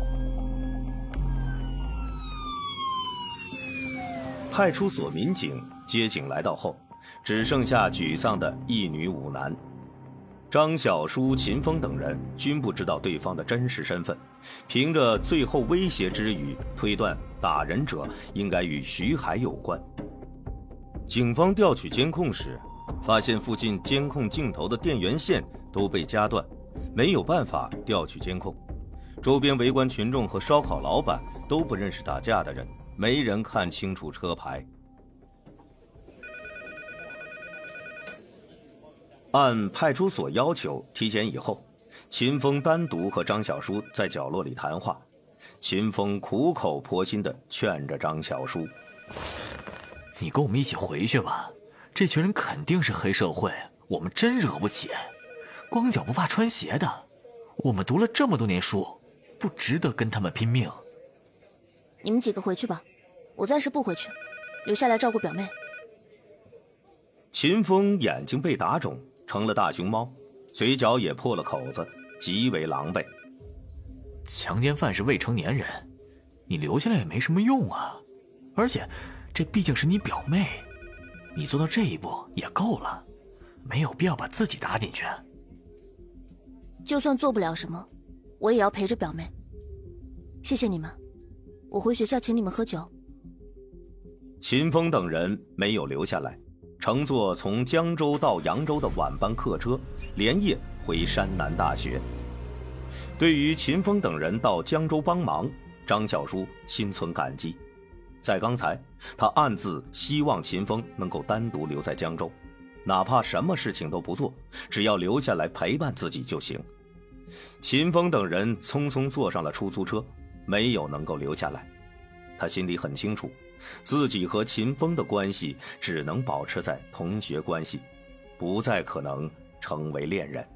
Speaker 2: 派出所民警接警来到后，只剩下沮丧的一女五男。张小叔、秦风等人均不知道对方的真实身份，凭着最后威胁之语，推断打人者应该与徐海有关。警方调取监控时，发现附近监控镜头的电源线都被夹断，没有办法调取监控。周边围观群众和烧烤老板都不认识打架的人，没人看清楚车牌。按派出所要求，体检以后，秦风单独和张小叔在角落里谈话。秦风苦口婆心地劝着张小叔：“
Speaker 12: 你跟我们一起回去吧，这群人肯定是黑社会，我们真惹不起。光脚不怕穿鞋的，我们读了这么多年书，不值得跟他们拼命。”
Speaker 19: 你们几个回去吧，我暂时不回去，留下来照顾表妹。
Speaker 2: 秦风眼睛被打肿，成了大熊猫，嘴角也破了口子，极为狼狈。
Speaker 12: 强奸犯是未成年人，你留下来也没什么用啊。而且，这毕竟是你表妹，你做到这一步也够了，没有必要把自己搭进去。
Speaker 19: 就算做不了什么，我也要陪着表妹。谢谢你们，我回学校请你们喝酒。
Speaker 2: 秦风等人没有留下来，乘坐从江州到扬州的晚班客车，连夜回山南大学。对于秦风等人到江州帮忙，张小叔心存感激。在刚才，他暗自希望秦风能够单独留在江州，哪怕什么事情都不做，只要留下来陪伴自己就行。秦风等人匆匆坐上了出租车，没有能够留下来。他心里很清楚，自己和秦风的关系只能保持在同学关系，不再可能成为恋人。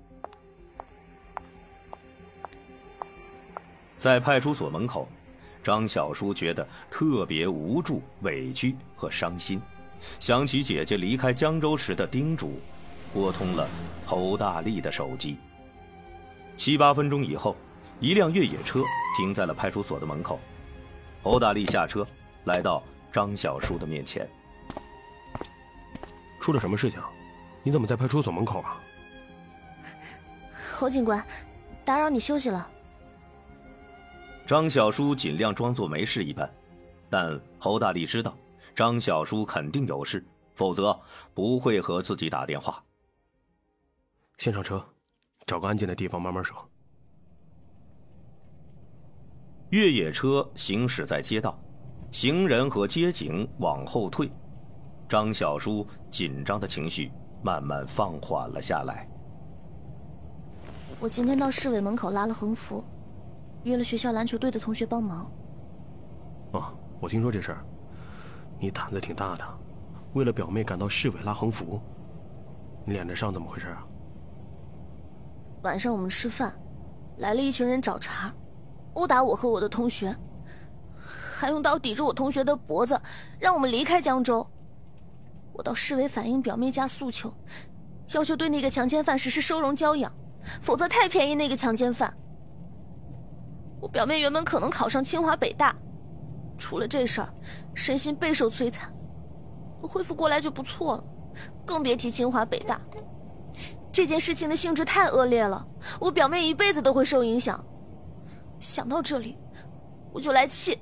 Speaker 2: 在派出所门口，张小叔觉得特别无助、委屈和伤心，想起姐姐离开江州时的叮嘱，拨通了侯大力的手机。七八分钟以后，一辆越野车停在了派出所的门口。侯大力下车，来到张小叔的面前。
Speaker 7: 出了什么事情？你怎么在派出所门口啊？
Speaker 19: 侯警官，打扰你休息了。
Speaker 2: 张小叔尽量装作没事一般，但侯大力知道张小叔肯定有事， 否则不会和自己打电话。
Speaker 18: 先上车，找个安静的地方慢慢说。
Speaker 2: 越野车行驶在街道，行人和街景往后退，张小叔紧张的情绪慢慢放缓了下来。
Speaker 19: 我今天到市委门口拉了横幅，约了学校篮球队的同学帮忙。
Speaker 18: 哦，我听说这事儿，你胆子挺大的，为了表妹赶到市委拉横幅，你脸着伤怎么回事啊？
Speaker 19: 晚上我们吃饭，来了一群人找茬，殴打我和我的同学，还用刀抵着我同学的脖子，让我们离开江州。我到市委反映表妹家诉求，要求对那个强奸犯实施收容教养，否则太便宜那个强奸犯。我表妹原本可能考上清华北大，出了这事儿，身心备受摧残，我恢复过来就不错了，更别提清华北大。这件事情的性质太恶劣了，我表妹一辈子都会受影响。想到这里，我就来气。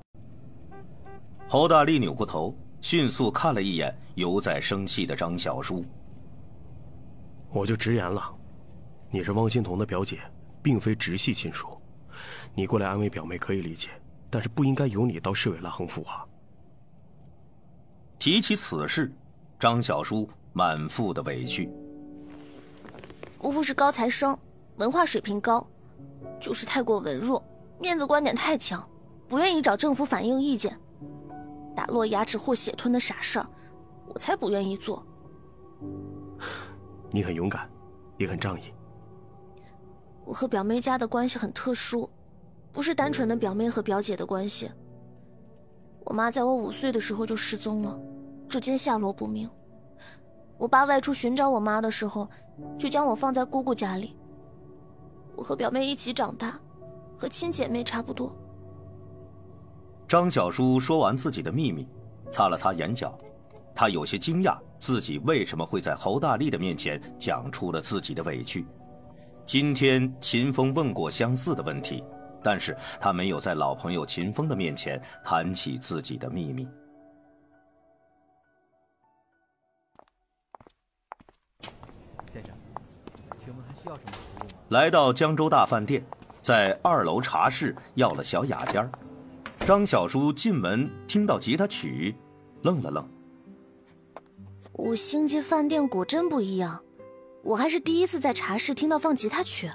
Speaker 2: 侯大力扭过头，迅速看了一眼犹在生气的张小叔。
Speaker 18: 我就直言了，你是汪欣彤的表姐，并非直系亲属，你过来安慰表妹可以理解，但是不应该由你到市委拉横幅啊。
Speaker 2: 提起此事，张小叔满腹的委屈。
Speaker 19: 姑父是高材生，文化水平高，就是太过文弱，面子观点太强，不愿意找政府反映意见，打落牙齿或血吞的傻事儿，我才不愿意做。
Speaker 18: 你很勇敢，也很仗义。
Speaker 19: 我和表妹家的关系很特殊，不是单纯的表妹和表姐的关系。我妈在我五岁的时候就失踪了，至今下落不明。我爸外出寻找我妈的时候，就将我放在姑姑家里。我和表妹一起长大，和亲姐妹差不多。
Speaker 2: 张小叔说完自己的秘密，擦了擦眼角，他有些惊讶自己为什么会在侯大力的面前讲出了自己的委屈。今天秦风问过相似的问题，但是他没有在老朋友秦风的面前谈起自己的秘密。
Speaker 5: 先生，请问还需要什么服务吗？
Speaker 2: 来到江州大饭店，在二楼茶室要了小雅间。张小叔进门听到吉他曲，愣了愣。
Speaker 19: 五星级饭店果真不一样，我还是第一次在茶室听到放吉他曲。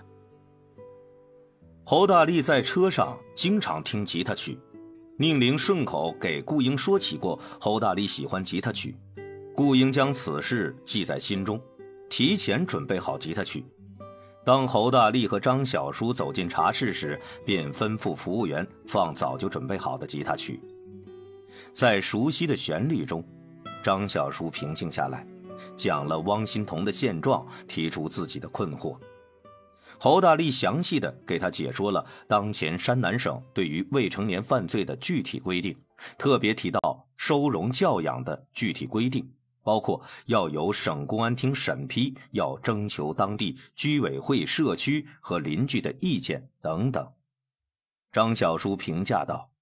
Speaker 2: 侯大力在车上经常听吉他曲，宁玲顺口给顾英说起过侯大力喜欢吉他曲，顾英将此事记在心中，提前准备好吉他曲。当侯大力和张小叔走进茶室时，便吩咐服务员放早就准备好的吉他曲。在熟悉的旋律中，张小叔平静下来，讲了汪欣彤的现状，提出自己的困惑。侯大力详细的给他解说了当前山南省对于未成年犯罪的具体规定，特别提到收容教养的具体规定，包括要由省公安厅审批，要征求当地居委会、社区和邻居的意见等等。张小叔评价道：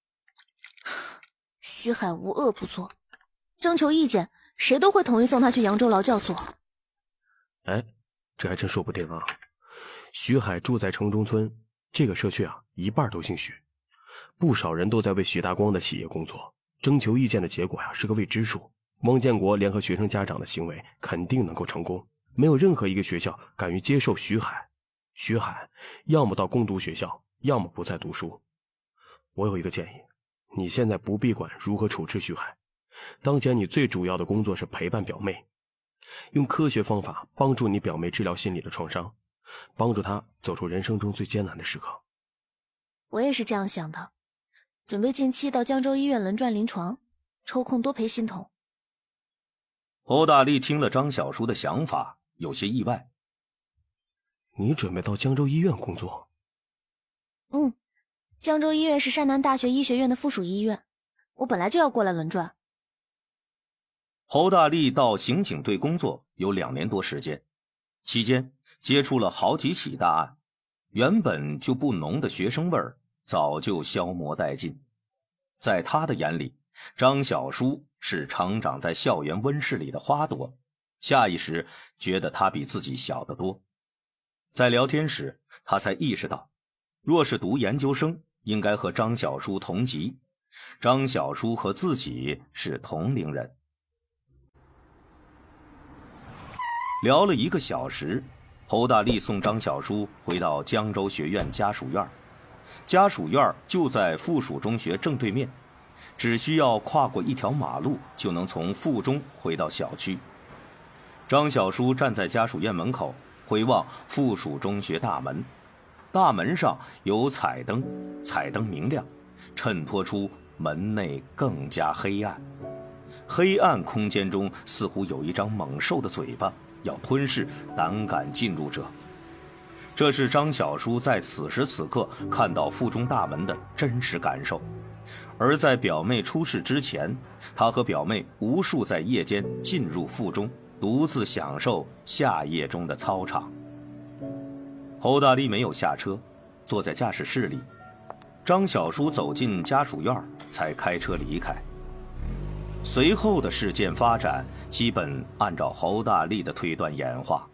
Speaker 19: 徐海无恶不作，征求意见谁都会同意送他去扬州劳教所。
Speaker 18: 哎，这还真说不定啊。徐海住在城中村，这个社区啊，一半都姓徐，不少人都在为徐大光的企业工作。征求意见的结果呀、啊，是个未知数。汪建国联合学生家长的行为肯定能够成功，没有任何一个学校敢于接受徐海。徐海要么到工读学校，要么不再读书。我有一个建议，你现在不必管如何处置徐海，当前你最主要的工作是陪伴表妹，用科学方法帮助你表妹治疗心理的创伤，帮助她走出人生中最艰难的时刻。
Speaker 19: 我也是这样想的，准备近期到江州医院轮转临床，抽空多陪欣彤。
Speaker 2: 侯大力听了张小叔的想法，有些意外。
Speaker 18: 你准备到江州医院工作？
Speaker 19: 嗯，江州医院是山南大学医学院的附属医院，我本来就要过来轮转。
Speaker 2: 侯大力到刑警队工作有两年多时间，期间接触了好几起大案，原本就不浓的学生味儿早就消磨殆尽。在他的眼里， 张小书是成长在校园温室里的花朵，下意识觉得他比自己小得多。在聊天时，他才意识到，若是读研究生，应该和张小书同级，张小书和自己是同龄人。聊了一个小时，侯大力送张小书回到江州学院家属院。家属院就在附属中学正对面，只需要跨过一条马路就能从附中回到小区。张小书站在家属院门口，回望附属中学大门，大门上有彩灯，彩灯明亮，衬托出门内更加黑暗。黑暗空间中似乎有一张猛兽的嘴巴，要吞噬胆敢进入者。这是张小书在此时此刻看到附中大门的真实感受。而在表妹出事之前，他和表妹无数在夜间进入附中，独自享受夏夜中的操场。侯大力没有下车，坐在驾驶室里。张小书走进家属院，才开车离开。随后的事件发展基本按照侯大力的推断演化。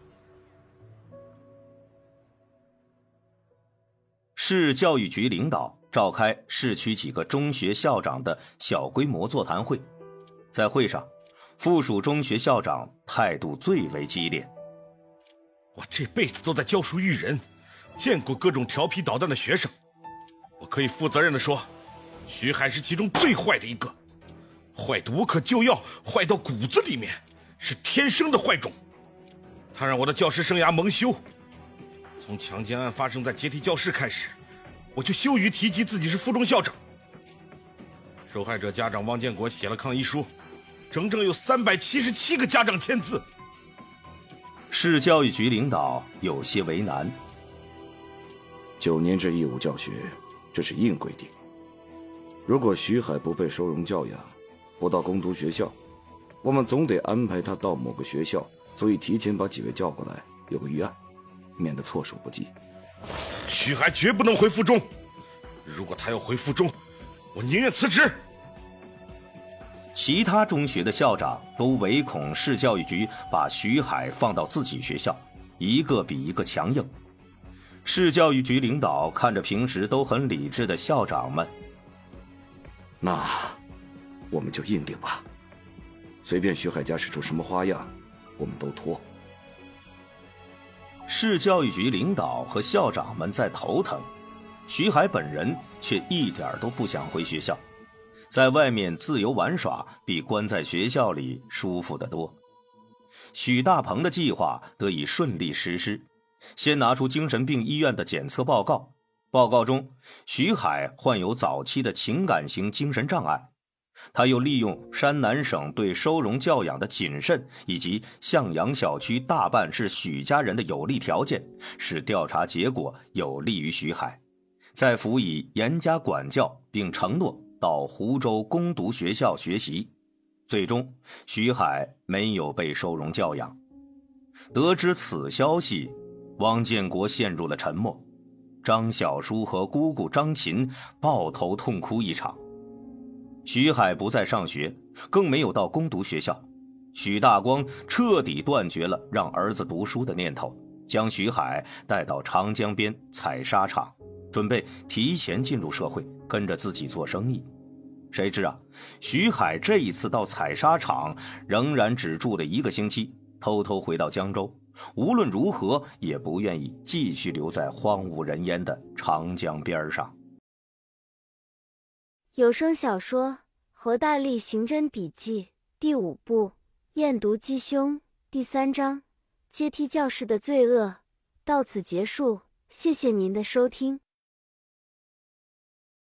Speaker 2: 市教育局领导召开市区几个中学校长的小规模座谈会，在会上，附属中学校长态度最为激烈。
Speaker 1: 我这辈子都在教书育人，见过各种调皮捣蛋的学生，我可以负责任地说，徐海是其中最坏的一个，坏得无可救药，坏到骨子里面，是天生的坏种。他让我的教师生涯蒙羞，从强奸案发生在阶梯教室开始，我就羞于提及自己是附中校长。受害者家长汪建国写了抗议书，整整有三百七十七个家长签字。
Speaker 2: 市教育局领导有些为难。
Speaker 20: 九年制义务教学，这是硬规定。如果徐海不被收容教养，不到攻读学校，我们总得安排他到某个学校，所以提前把几位叫过来，有个预案，免得措手不及。
Speaker 1: 徐海绝不能回附中，如果他要回附中，我宁愿辞职。
Speaker 2: 其他中学的校长都唯恐市教育局把徐海放到自己学校，一个比一个强硬。市教育局领导看着平时都很理智的校长们，
Speaker 20: 那我们就硬顶吧，随便徐海家使出什么花样，我们都拖。
Speaker 2: 市教育局领导和校长们在头疼，徐海本人却一点都不想回学校，在外面自由玩耍比关在学校里舒服得多。许大鹏的计划得以顺利实施，先拿出精神病医院的检测报告，报告中徐海患有早期的情感型精神障碍。他又利用山南省对收容教养的谨慎，以及向阳小区大半是许家人的有利条件，使调查结果有利于徐海，再辅以严加管教，并承诺到湖州攻读学校学习。最终徐海没有被收容教养。得知此消息，汪建国陷入了沉默，张小书和姑姑张琴抱头痛哭一场。徐海不再上学，更没有到攻读学校。许大光彻底断绝了让儿子读书的念头，将徐海带到长江边采砂场，准备提前进入社会，跟着自己做生意。谁知啊，徐海这一次到采砂场仍然只住了一个星期，偷偷回到江州，无论如何也不愿意继续留在荒无人烟的长江边上。
Speaker 22: 有声小说《侯大力刑侦笔记》第五部《验毒鸡凶》第三章《阶梯教室的罪恶》到此结束，谢谢您的收听。